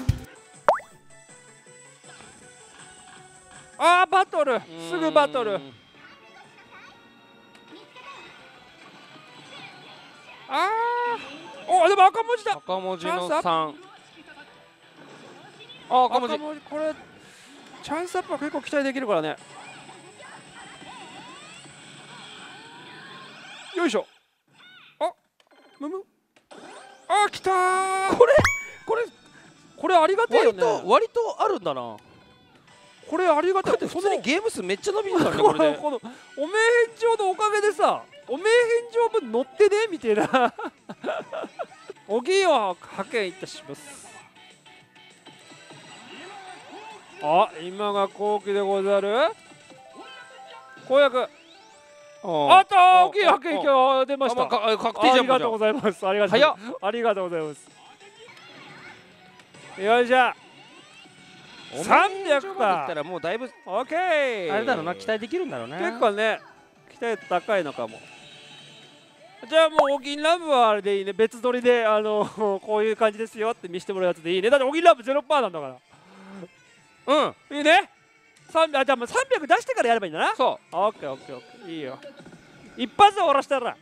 あーバトルすぐバトル。 うーんあーおでも赤文字だ。 赤文字のチャンスアップさん。あ赤文字赤文字これチャンスアップは結構期待できるからね。よいしょ。あむむあ来たー。 これこれこれありがてえよ割ね。 と割とあるんだな。 これありがたい。 だって普通にゲーム数めっちゃ伸びるからねここれで。 のこのお名返上のおかげでさお名返上分乗ってねみたいなおぎんを派遣いたします。あ今が後期でござる公約あっとおぎん派遣今日出ました。 あまあか確定じゃんありがとうございます。ありがとう早っありがとうございます。よいしょさんびゃく言かったらもうだいぶオッケー。 あれだろうな期待できるんだろうな。 結構ね期待度高いのかも。じゃあもうオギンラブはあれでいいね。別撮りであのこういう感じですよって見せてもらうやつでいいね。だってオギンラブ ゼロパーセント なんだかうんらいいね。さんびゃくあじゃあもうさんびゃく出してからやればいいんだな。 そオッケーオッケーオッケーいいよ。一発で終わらしたら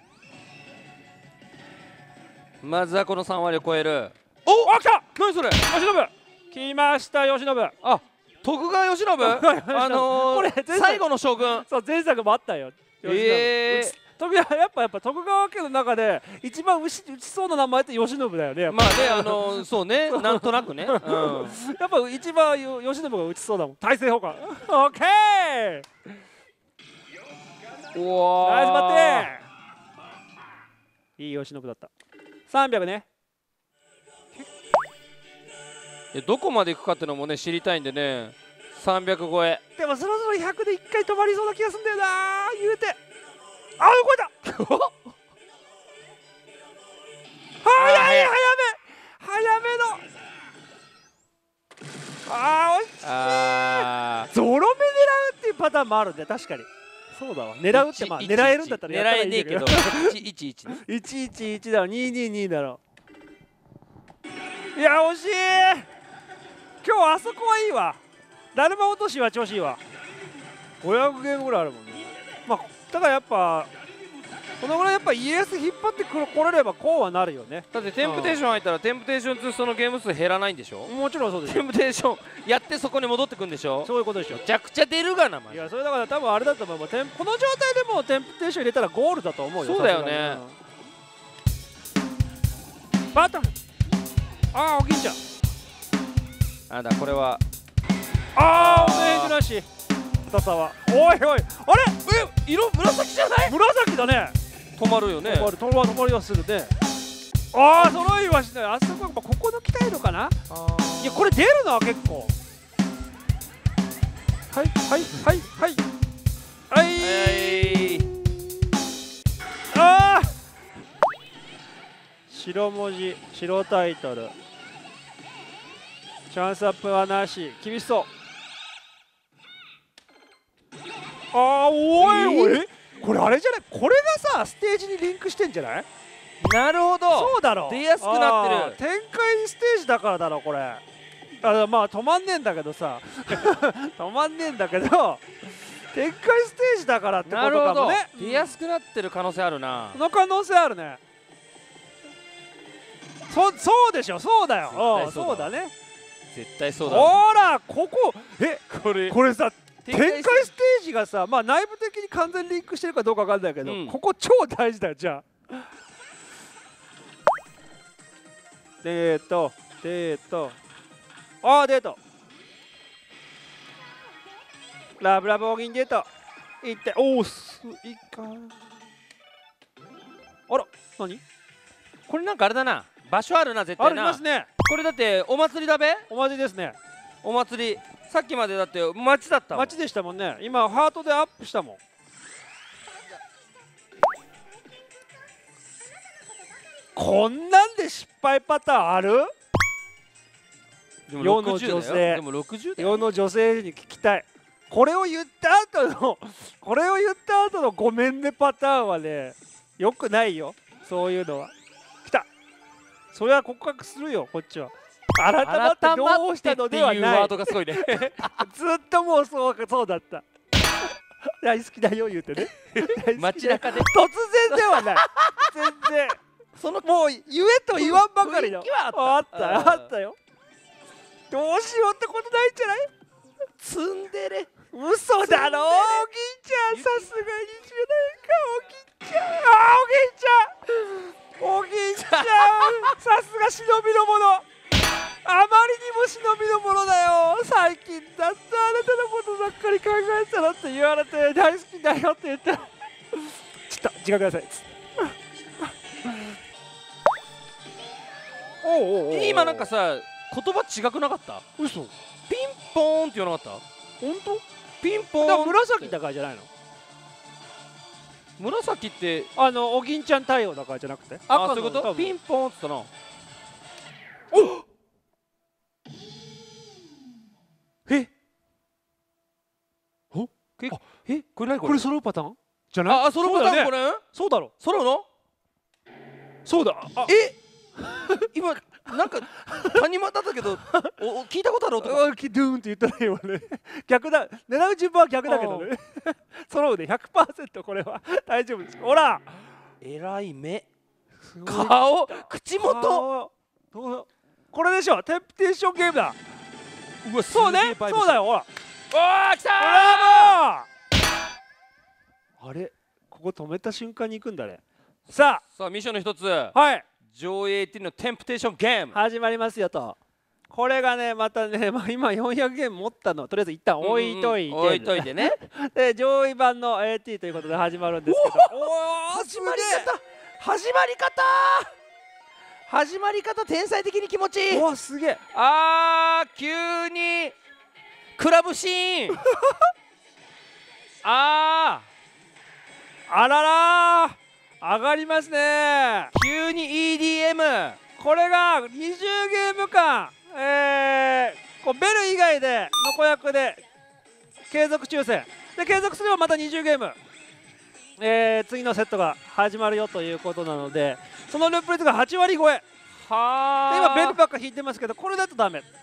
うまずはこのさん割を超える。 おあ来た何それ。 吉信来ました吉信。 あ徳川慶喜あのこれー、 前作最後の将軍。 そう前作もあったよ。 えー徳川やっぱやっぱ徳川家の中で一番打ち打ちそうな名前って慶喜だよね。やっぱまあねあのー、そうねなんとなくね、うん、 やっぱ一番よ慶喜が打ちそうだもん。大政奉還。オッケー。 うわナイスバッテン。いい慶喜だった。さんびゃくね。 いやどこまでいくかっていうのもね知りたいんでねさんびゃく超え。 でもそろそろひゃくでいっかい止まりそうな気がすんだよな言うて。あ超えた早い早め早めのあー惜しい。 あゾロ目狙うっていうパターンもあるんで確かにそうだわ。狙うってまあ狙えるんだったらやったらいいんだけど。 狙えねえけどいちいちね。 いちいちいちだろ、にににだろ。いや惜しい。今日あそこはいいわ。だるま落としは調子いいわ。ごひゃくゲームぐらいあるもんね。まあだからやっぱこのぐらいやっぱ イーエス 引っ張ってくる来れればこうはなるよね。 だってテンプテーション入ったらテンプテーションツーそのゲーム数減らないんでしょ。 もちろんそうですよ。 テンプテーションやってそこに戻ってくんでしょ。 そういうことでしょ。 めちゃくちゃ出るがな。マジいやそれだから多分あれだと思う。この状態でもうテンプテーション入れたらゴールだと思うよ。 そうだよね。 バトン。ああおぎんちゃん。 あだこれはああお返事なし。深沢。おいおいあれえ色紫じゃない。 紫だね。 止まるよね。 止まる止まる止まりはするね。ああ揃いはしない。あそこやっぱここの鍛えるのかな。いやこれ出るな結構。はいはいはいはいはい、ああ白文字白タイトルチャンスアップはなし。厳しそう。ああおいおい、これあれじゃない。これがさステージにリンクしてんじゃない。 なるほど。 そうだろう。 出やすくなってる。 展開ステージだからだろこれ。あまあ止まんねえんだけどさ止まんねえんだけど展開ステージだからってことかもね。 出やすくなってる可能性あるな。 その可能性あるね。そそうでしょ。そうだよ。そうだね。 絶対そうだ。 ほらここえこれこれさ展開ステージがさまあ内部的に完全にリンクしてるかどうかわかんないけど、うん、ここ超大事だよ。じゃあデートデートあーデートラブラブオギンデートいっておおすいかあら何これなんかあれだな。場所あるな絶対な。 ありますね。 これだってお祭りだべ。 お祭りですね。 お祭りさっきまでだって街だったもん。 街でしたもんね。今ハートでアップしたもん。こんなんで失敗パターンある。世の女性でもろくじゅうだよ。 世の女性に聞きたい。これを言った後のこれを言った後のごめんねパターンはねよくないよ。そういうのは来た。それは告白するよこっちは。改まってどうしたのではない。 ワードがすごいね。 ずっともうそうそうだった。大好きだよ言うてね。 街中で突然ではない。全然そのもう言えと言わんばかりのあったあったよ。どうしようってことないんじゃない。 ツンデレ嘘だろおぎんちゃん。さすがにじゅう代かおぎんちゃん。あおぎんちゃんおぎんちゃんさすが忍びの者。あまりにも忍びの者だよ。最近だってあなたのことばっかり考えてたのって言われて大好きだよって言ったらちょっと時間ください。おうおうおう今なんかさ言葉違くなかった。 嘘。 ピンポーンって言わなかった。 本当。 ピンポーン。 だから紫だからじゃないの。 紫ってあのおぎんちゃん対応だからじゃなくて。 あそういうこと。ピンポーンっつったな。 おえおえこれ何これ。 これ揃うパターンじゃない。 あ揃うパターンこれ。そうだろ。揃うの。 そうだ。 え今なんか谷間だったけどお聞いたことある音が。 ドゥーンって言ったらいいわね。逆だ。狙う順番は逆だけどね。揃うで ひゃくパーセント これは大丈夫です。ほらえらい目顔口元これでしょ。テンプテーションゲームだ。 うわそうねそうだよ。ほらおー来たー。 あれここ止めた瞬間に行くんだね。さあさあミッションの一つ。 はい上映っていうのテンプテーションゲーム始まりますよと。これがねまたね、まあ、今よんひゃくゲーム持ったのとりあえず一旦置いといて、 置いといてね。 で上位版の エーティー ということで始まるんですけど、 おお始まり方始まり方始まり方天才的に気持ちいい。 うわすげえ。 あー急にクラブシーンあーあららー上がりますね。 急に イーディーエム。 これがにじゅうゲーム間、えー、こうベル以外での子役で継続抽選で継続すればまたにじゅうゲームえー、次のセットが始まるよということなので、そのループ率がはちわり超え。 はあ。 で今ベルばっか引いてますけど、これだとダメ。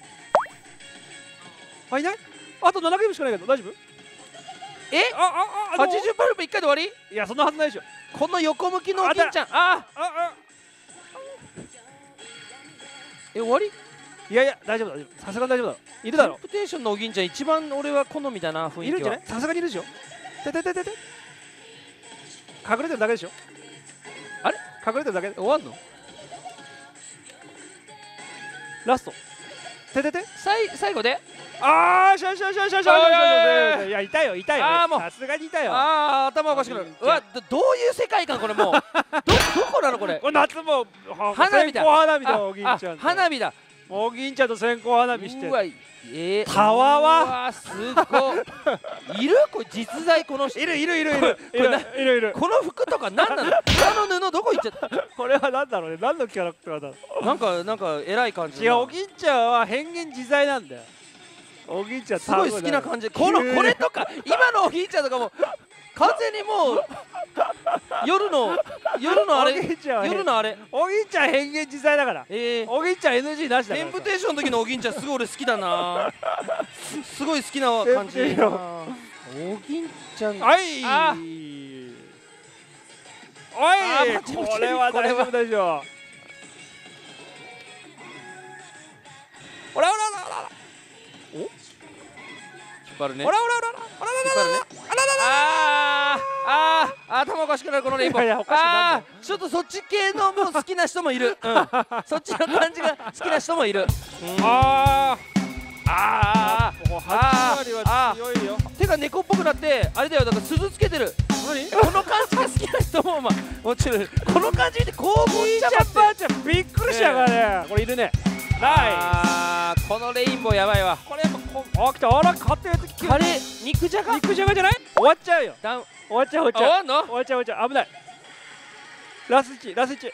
あ、いない？あとななゲームしかないけど大丈夫？ え、 あああはちじゅうパルプいっかいで終わり？ いやそんなはずないでしょ。 この横向きのお銀ちゃん、あああえ、終わり？ いやいや大丈夫大丈夫、さすがに大丈夫だろ。いるだろ。 テンプテーションのお銀ちゃん一番俺は好みだな、雰囲気は。 いるんじゃない？さすがにいるでしょ。ててててて隠れてるだけでしょ。 あれ隠れてるだけで終わんの？ ラストててて最最後で？ ああしゃしゃしゃしゃしゃしゃ、いや痛いよ痛いよ、 あーもうさすがに痛いよ。 ああ、頭おかしくなる。うわ、どどういう世界観これもう。どどこなのこれ？ これ夏も花火だ。 線香花火だあおぎんちゃんと。 あ花火だ。 おぎんちゃんと線香花火してうわ、えー、 たわわうわすごい。いるこれ実在この人。 いるいるいるいるいるいるいる。 この服とか何なの？あの布どこ行っちゃった？ これは何だろうね、何のキャラクターだろう。 なんかなんか偉い感じ。 違う、おぎんちゃんは変幻自在なんだよ。おぎんちゃんすごい好きな感じ。このこれとか今のおぎんちゃんとかも完全にもう夜の夜のあれ夜のあれ。 おぎんちゃん変幻自在だから。 ええ。 おぎんちゃん エヌジー なしだから。 テンプテーションの時のおぎんちゃんすごい俺好きだな。すごい好きな感じ。 テンプテーションおぎんちゃん。 はいあおい、 あーこれは大丈夫でしょう。ほらほらほらほらお引っ張るね。 ほらほらほらほらほら引っ張るね。あーあー頭おかしくなるこのレインボー。 いやいやおかしくなんないあーちょっとそっち系のも好きな人もいる。うんそっちの感じが好きな人もいる。うんああーーはち割は強いよ。 てか猫っぽくなってあれだよ、だから鈴つけてる。 何この感じが好きな人もまあもちろんこの感じ見てこうおぎんちゃんばあちゃんびっくりしたからね。これいるね。ナイあーこのレインボーやばいわ。 ス。これやっぱこうあ来た、あら勝手にカレー肉じゃが肉じゃがじゃない？終わっちゃうよ。 ダウン終わっちゃう終わっちゃう終わんの？ 終わっちゃう終わっちゃう、危ない。ラスいちラスいち。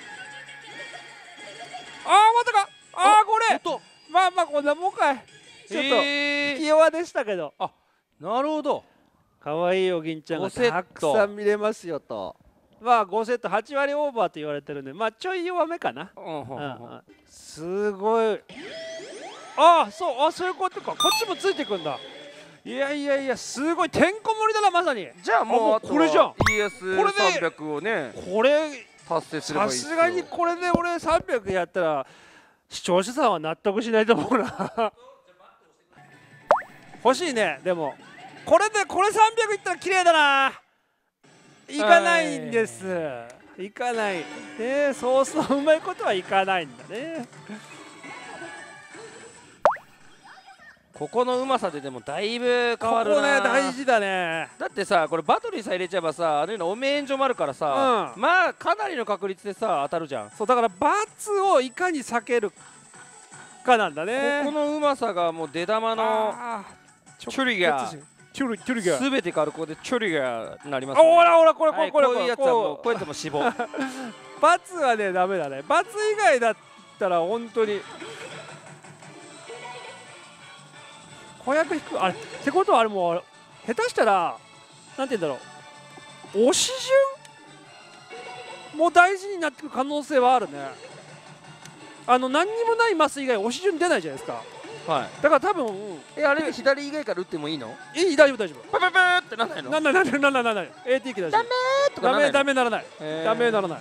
あーまたか。あーこれとまあまあこんなもんかい。ちょっとえー気弱でしたけど。 あなるほど。 かわいいおぎんちゃんがごセットたくさん見れますよと。まあごセットはち割オーバーと言われてるんで、まあちょい弱めかな。 うんうんうんうんすごい。ああそう、あそういうことか。こっちもついてくんだ。いやいやいやすごいてんこ盛りだなまさに。 じゃあもうあもうあとはこれじゃんイーエスこれでさんびゃくをねこれ達成すればいさいっすよ。 すがにこれで俺さんびゃくやったら視聴者さんは納得しないと思うな。欲しいね。でもこれでこれさんびゃくいったら綺麗だな。いかないんです。いかないね。そうそううまいことはいかないんだね。 ここのうまさででもだいぶ変わるな。 ここね大事だね。 だってさこれバトルさ入れちゃえばさあるいはおめえんじょもあるからさ、 うんまあかなりの確率でさ当たるじゃん。こそうだから罰をいかに避けるかなんだね。 このうまさがもう出玉のあー距離が距離距離が。 全て変わる。ここで距離がなります、ね。 ほらほらこれこはいれこれこういうやつはもうここうやっても死亡。 罰はねダメだね。罰以外だったら本当に子役引くあれってことはあれもう下手したらなんて言うんだろう、押し順も大事になってくる可能性はあるね。あの何にもないマス以外押し順出ないじゃないですか。 はいだから多分えあれ左以外から打ってもいいの？ いい大丈夫大丈夫。 パパパーってなんないの？ なんないなんないなんないなんない エーティー 機大丈夫。 ダメーとかダメなんないの？ ダメならない。 へーダメならない。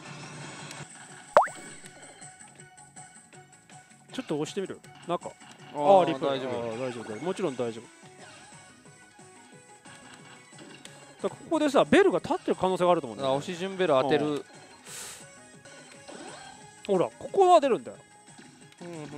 ちょっと押してみる中。 あーああリプ大丈夫。 あー大丈夫大丈夫もちろん大丈夫。だからここでさベルが立ってる可能性があると思うんだよね。 あ押し順ベル当てる。 ほらここは出るんだよ。 うんうんうん。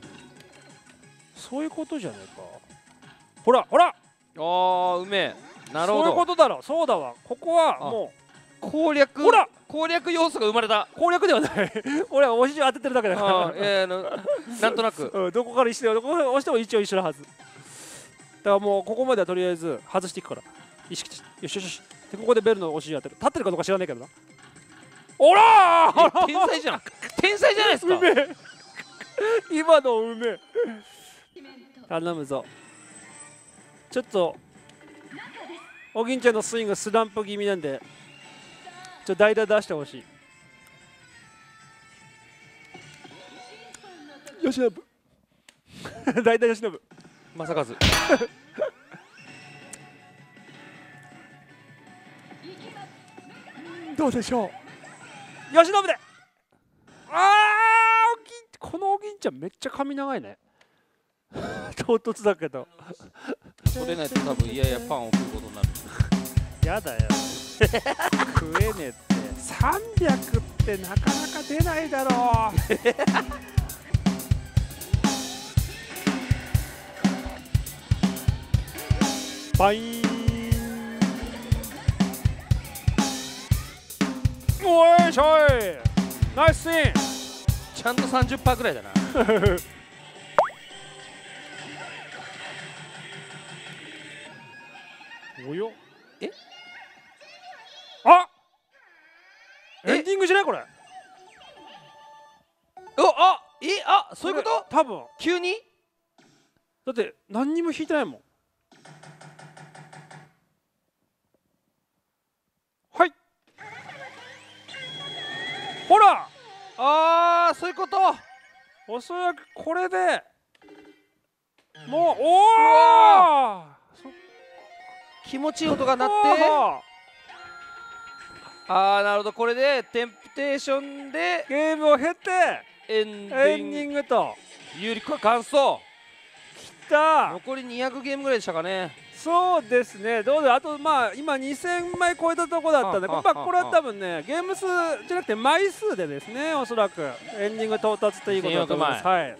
そういうことじゃないか。ほらほらああうめえ。なるほそういうこど。 とだろ。そうだわ。ここはも攻略。 ほら攻略要素が生まれた。 う攻略ではない。俺は押し順当ててるだけだから。 あーえーあのなんとなく。 うん、どこから一緒どこから押しても一応一緒のはず。だからもうここまではとりあえず外していくから意識してよしよしよし。でここでベルの押し順当てる。立ってるかどうか知らないけどな。おらーえ天才じゃん。天才じゃないですか。 うめえ今のうめえ頼むぞ。ちょっとおぎんちゃんのスイングスランプ気味なんでちょっと代打出してほしい。吉信代打吉信正和どうでしょう。吉信でああこのおぎんちゃんめっちゃ髪長いね唐突だけどそれないと多分いやいやパンを食うことになる。 やだよ食えねえってさんびゃくってなかなか出ないだろうバイーンおいしょいナイススインちゃんと さんじゅっパーセント ぐらいだなおよえあえエンディングじゃないこれ。 おあえあそういうこと多分急にだって何にも弾いてないもん。はいほらああそういうこと。 おそらくこれでもうおお気持ちいい音が鳴ってああなるほどこれでテンプテーションでゲームを経てエンデエンディングィングと有利化完走きた。 残りにひゃくゲームぐらいでしたかね。 そうですねどうだあとまあ今にせんまい超えたとこだったんでまあこれは多分ねゲーム数じゃなくて枚数でですねおそらくエンディング到達ということだと思います。はい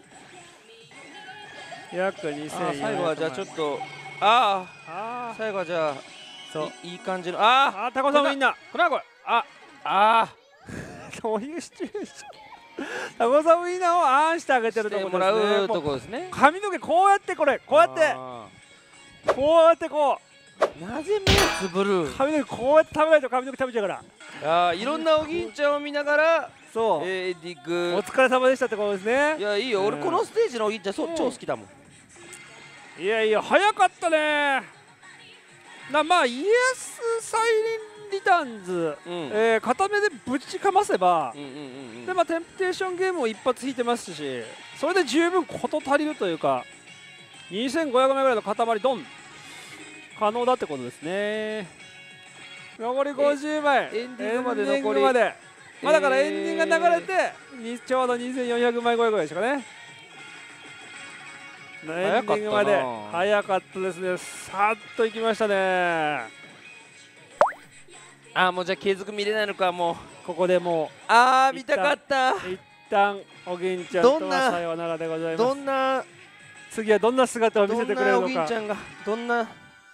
約にせんよんひゃくまい。 最後はじゃあちょっとあああ最後はじゃあそういいい感じのあああタコさんみんなこれはこれああそういうシチュエーションタコさんみんなをあんしてあげてるとしてころですね。 もらうとこですね。 髪の毛こうやってこれこうやってこうやってこうなぜ目をつぶる髪の毛こうやって食べないと髪の毛食べちゃうからあいろんなおぎんちゃんを見ながらそう、 えー、エンディングお疲れ様でしたってことですね。 いやいいよ、 うん俺このステージのおぎんちゃんそううん超好きだもん。 いやいや早かったねな。まあイエスサイレンリターンズ、 うんえー、片目でぶちかませば、 うんうんうんうんでまあテンプテーションゲームを一発引いてますしそれで十分事足りるというかにせんごひゃくまいぐらいの塊ドン可能だってことですね。残りごじゅうまいエンディングまで残りエンディングまでまあだからえーエンディングが流れて、にちょうどにせんよんひゃくまい超えぐらいでしたかね。エンディングまで早かったですね。さっといきましたね。 あもうじゃあ継続見れないのかもうここでもあー見たかったう一旦おぎんちゃんとはさようならでございます。 どんな次はどんな姿を見せてくれるどんなおのか。 ぎんちゃんがどんな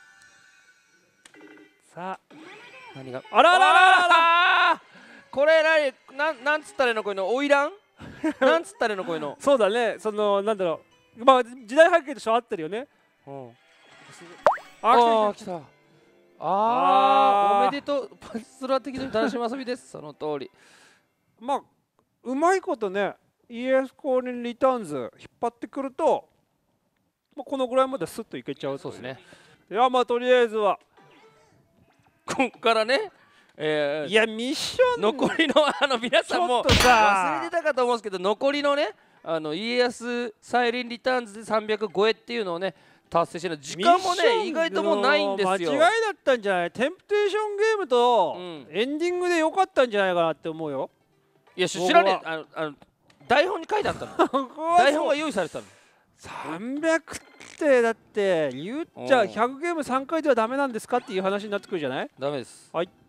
さあ何があらららららあーこれ何なんなんつったらいいのこういうの花魁なんつったらいいのこういうのそうだねそのなんだろうまあ時代背景としては合ってるよね。 うんああー来た来たー来たああーーおめでとうパチスロは敵に楽しみ遊びですその通りまあうまいことね イーエス コーリンリターンズ引っ張ってくると、まあ、このぐらいまでスッといけちゃうそうですね。 いやまあとりあえずはこっからねえー、 いやミッション残りのあの皆さんもちょっとさ忘れてたかと思うんですけど残りのねあの家康サイレンリターンズでさんびゃく超えっていうのをね達成してる時間もミッションね意外ともうないんですよ。 間違いだったんじゃない。テンプテーションゲームとうんエンディングで良かったんじゃないかなって思うよ。 いや知らねえあのあの台本に書いてあったの台本が用意されてたのさんびゃくってだって言っちゃうんひゃくゲームさんかいではダメなんですかっていう話になってくるじゃない。 ダメです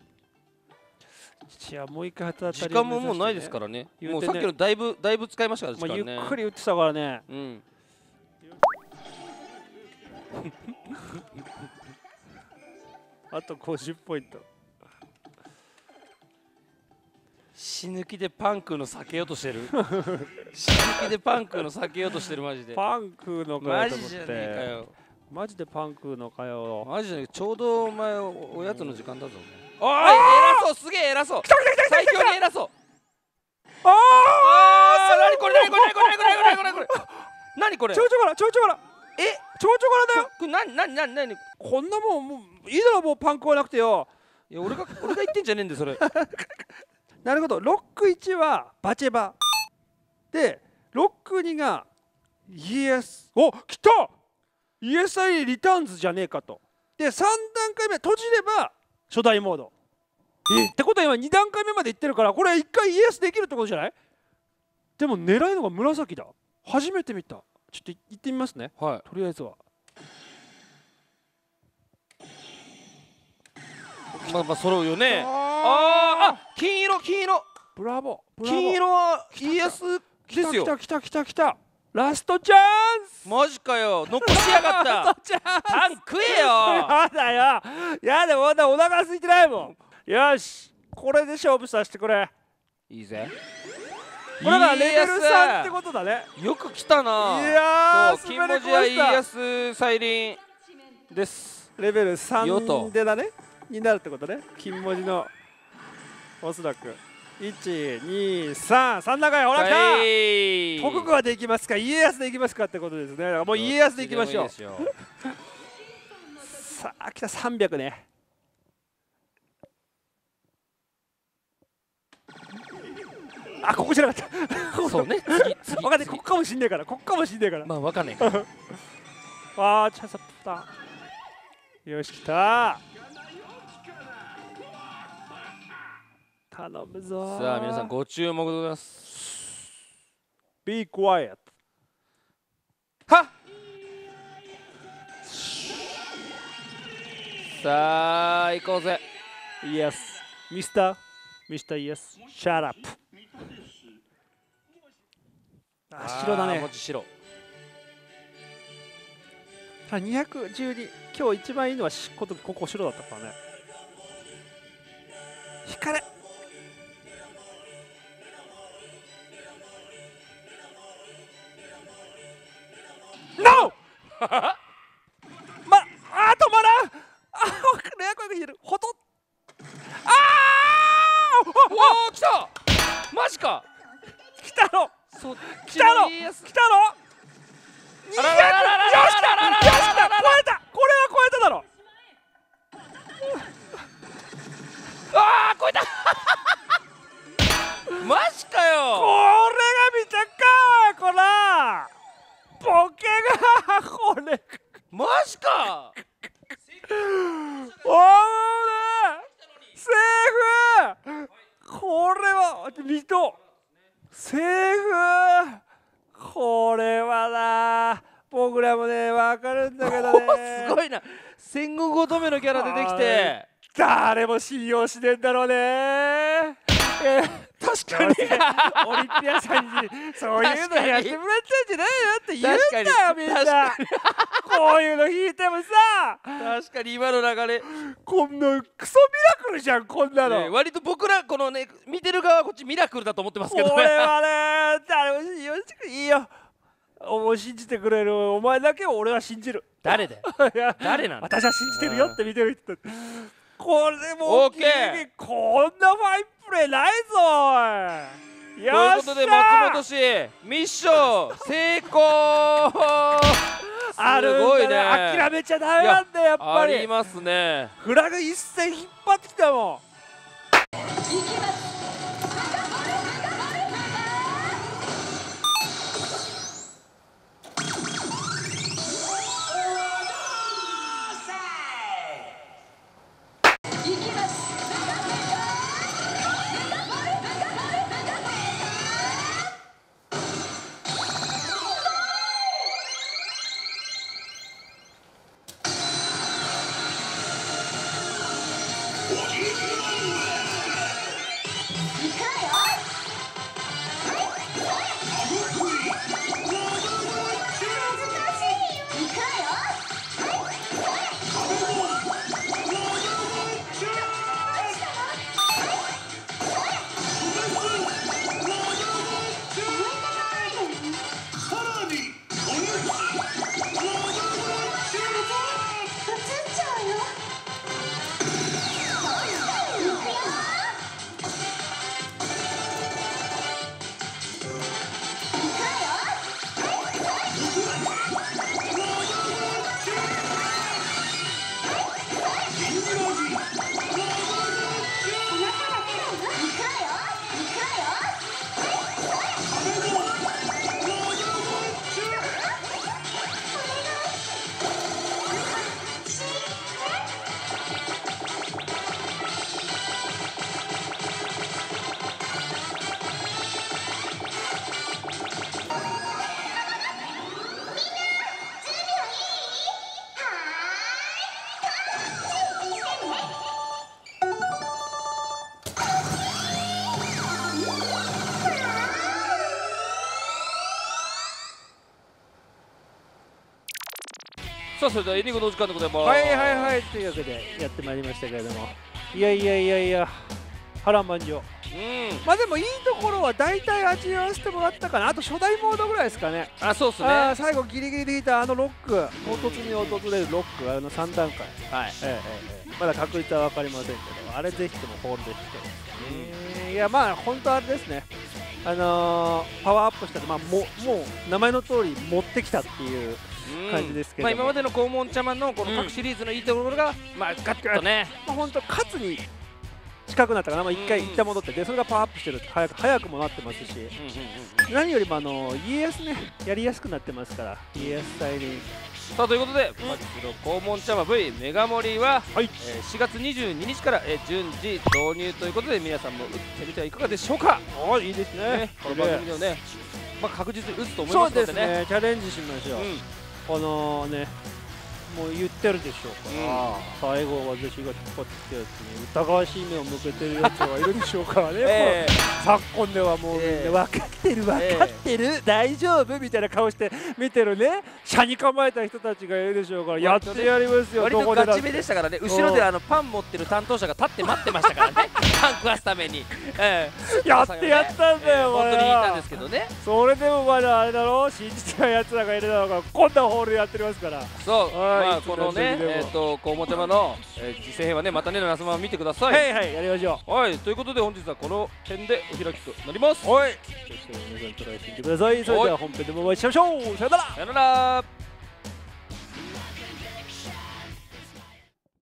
じゃあもう一回当た時間ももうないですからね言うてねもうさっきのだいぶだいぶ使いましたからまあ、ゆっ時間ねくり打ってたからね。 うんあとごじゅうポイント。 死ぬ気でパン食うの避けようとしてる死ぬ気でパン食うの避けようとしてるマジでパン食うのかよと思っマジじゃねえかて。 よマジでパン食うのかよ。 マジでちょうどお前おおやつの時間だぞおいあ偉そうすげえ偉そう最強に偉そうあああー何これ何これ何これ何これ何これ何これ何これちょいちょいからちょいちょいからえちょいちょいからだよ。 これ何何何何こんなもんもういいだろもうパンクはなくてよ。 いや俺が俺が言ってんじゃねえんだよそれ。 なるほど。ロックいちはバチェバでロックにがイエス、お来た イーエスアイ リターンズじゃねえかと。でさん段階目閉じれば初代モードえってことは今に段階目までいってるからこれいっかい イーエス できるってことじゃない？でも狙いのが紫だ。初めて見た。ちょっと行ってみますね。 はい。 とりあえずはまあまあ揃うよね。ああ金色金色ブラボー。 金色は イーエス ですよ。 来た来た来た来た。ラストチャンス。 マジかよ残しやがった。パン食えよ。 やだよ。やだまだお腹空いてないもん。よしこれで勝負させてくれ。 いいぜ。 これがレベルさんってことだね。 よく来たな。 いやー金文字は イーエス 再臨です。 レベルさんでだねになるってことね。金文字のおそらくいちにさんさん中へほら来た。国語はできますか家康でいきますかってことですね。だからもう家康でいきましょう。さあ来たさんびゃくね。あここじゃなかった。 そうね次次分かんないここかもしんねえからここかもしんねえから。 まあ分かんねえから。 あーチャンスアップだ。よし来た。頼むぞ。 さあ皆さんご注目でございます。 Be quiet。 はっさあ行こうぜ。 Yes ミスターミスター Yes Shut up。 あ白だね。 文字白。 にひゃくじゅうに今日一番いいのはここ白だったからね。光れノーま、あー止まらん。あーレア声が言えるほとあーおお来たマジか。 来たのそっ来たの来たのにひゃくよし来たよし来た超えたこれは超えただろ。 ああ超えたマジかよ。 これが見たかこらボケがこれマジかおーセーフ。これは水戸セーフ。これはな僕らもね分かるんだけどね。 すごいな戦後ごどめのキャラ出てきて誰も信用しねえんだろうね。確かにオリンピアさんにそういうのやってもらったんじゃないのって言うんだよみんな。こういうの引いてもさ確かに今の流れこんなクソミラクルじゃんこんなの、 ね、割と僕らこのね見てる側はこっちミラクルだと思ってますけどね。 これはね誰も信用してくれいいよ。お前信じてくれるお前だけを俺は信じる。 誰だよ誰なんだ。 私は信じてるよって見てる人これもオーケーこんなファインプレーないぞおい。よということで松本氏ミッション成功あるんだね。 すごいね諦めちゃダメなんだよやっぱり。 ありますね。 フラグ一斉引っ張ってきたもん。 さあそれではエンディングのお時間でございます。 はいはいはい、というわけでやってまいりましたけれども、いやいやいやいや波乱万丈。うん、まあでもいいところは大体味わわせてもらったかな。あと初代モードぐらいですかね。 あ、そうっすね。 あ、最後ギリギリでいたあのロック、唐突に訪れるロック、あのさん段階、はい、ええええ、まだ確率は分かりませんけど、あれぜひともホールでして、うん、いやまあ本当あれですね、あのー、パワーアップしたら、まあ、も, もう名前の通り持ってきたっていう感じですけど、まあ、 今までの黄門茶碗のこの各シリーズのいいところが、うん、まあガッとね、 まあ、本当勝つに近くなったかな、まあ、いっかい一旦戻って、でそれがパワーアップしてるって早く早くもなってますし、何よりもあの家康ね、やりやすくなってますから、家康再臨。 さあということで、本日の黄門茶碗 ブイ メガ盛りは、はい、えー、しがつにじゅうににちから、えー、順次導入ということで、皆さんも打ってみてはいかがでしょうか。 あ、いいですね、ね、 この番組ではね、まあ、確実に打つと思いますのでね、 そうですね、チャレンジしましょう。うん、このね、もう言ってるでしょうから、うん、最後私が引っ張ってきたやつに疑わしい目を向けてるやつがいるでしょうからね、えー、昨今ではもうみんな分かってる分かってる、えー、大丈夫みたいな顔して見てるね、車に構えた人たちがいるでしょうから、やってやりますよ。 割とガチめでしたからね、後ろであのパン持ってる担当者が立って待ってましたからね、パン食わすために、えー、やってやったんだよ、 えー、本当に言ったんですけどね。 それでもまだあれだろう、信じてないやつらがいるだろうから、こんなホールやってますから。 そう、まあ、このね、えっと黄門茶碗の実践編はね、またねのなすまま見てください。 はいはい、やりましょう。はい、ということで本日はこの辺でお開きとなります。 はい、そして皆さんトライしてみてください。それでは本編でもお会いしましょう。さよなら。 さよなら。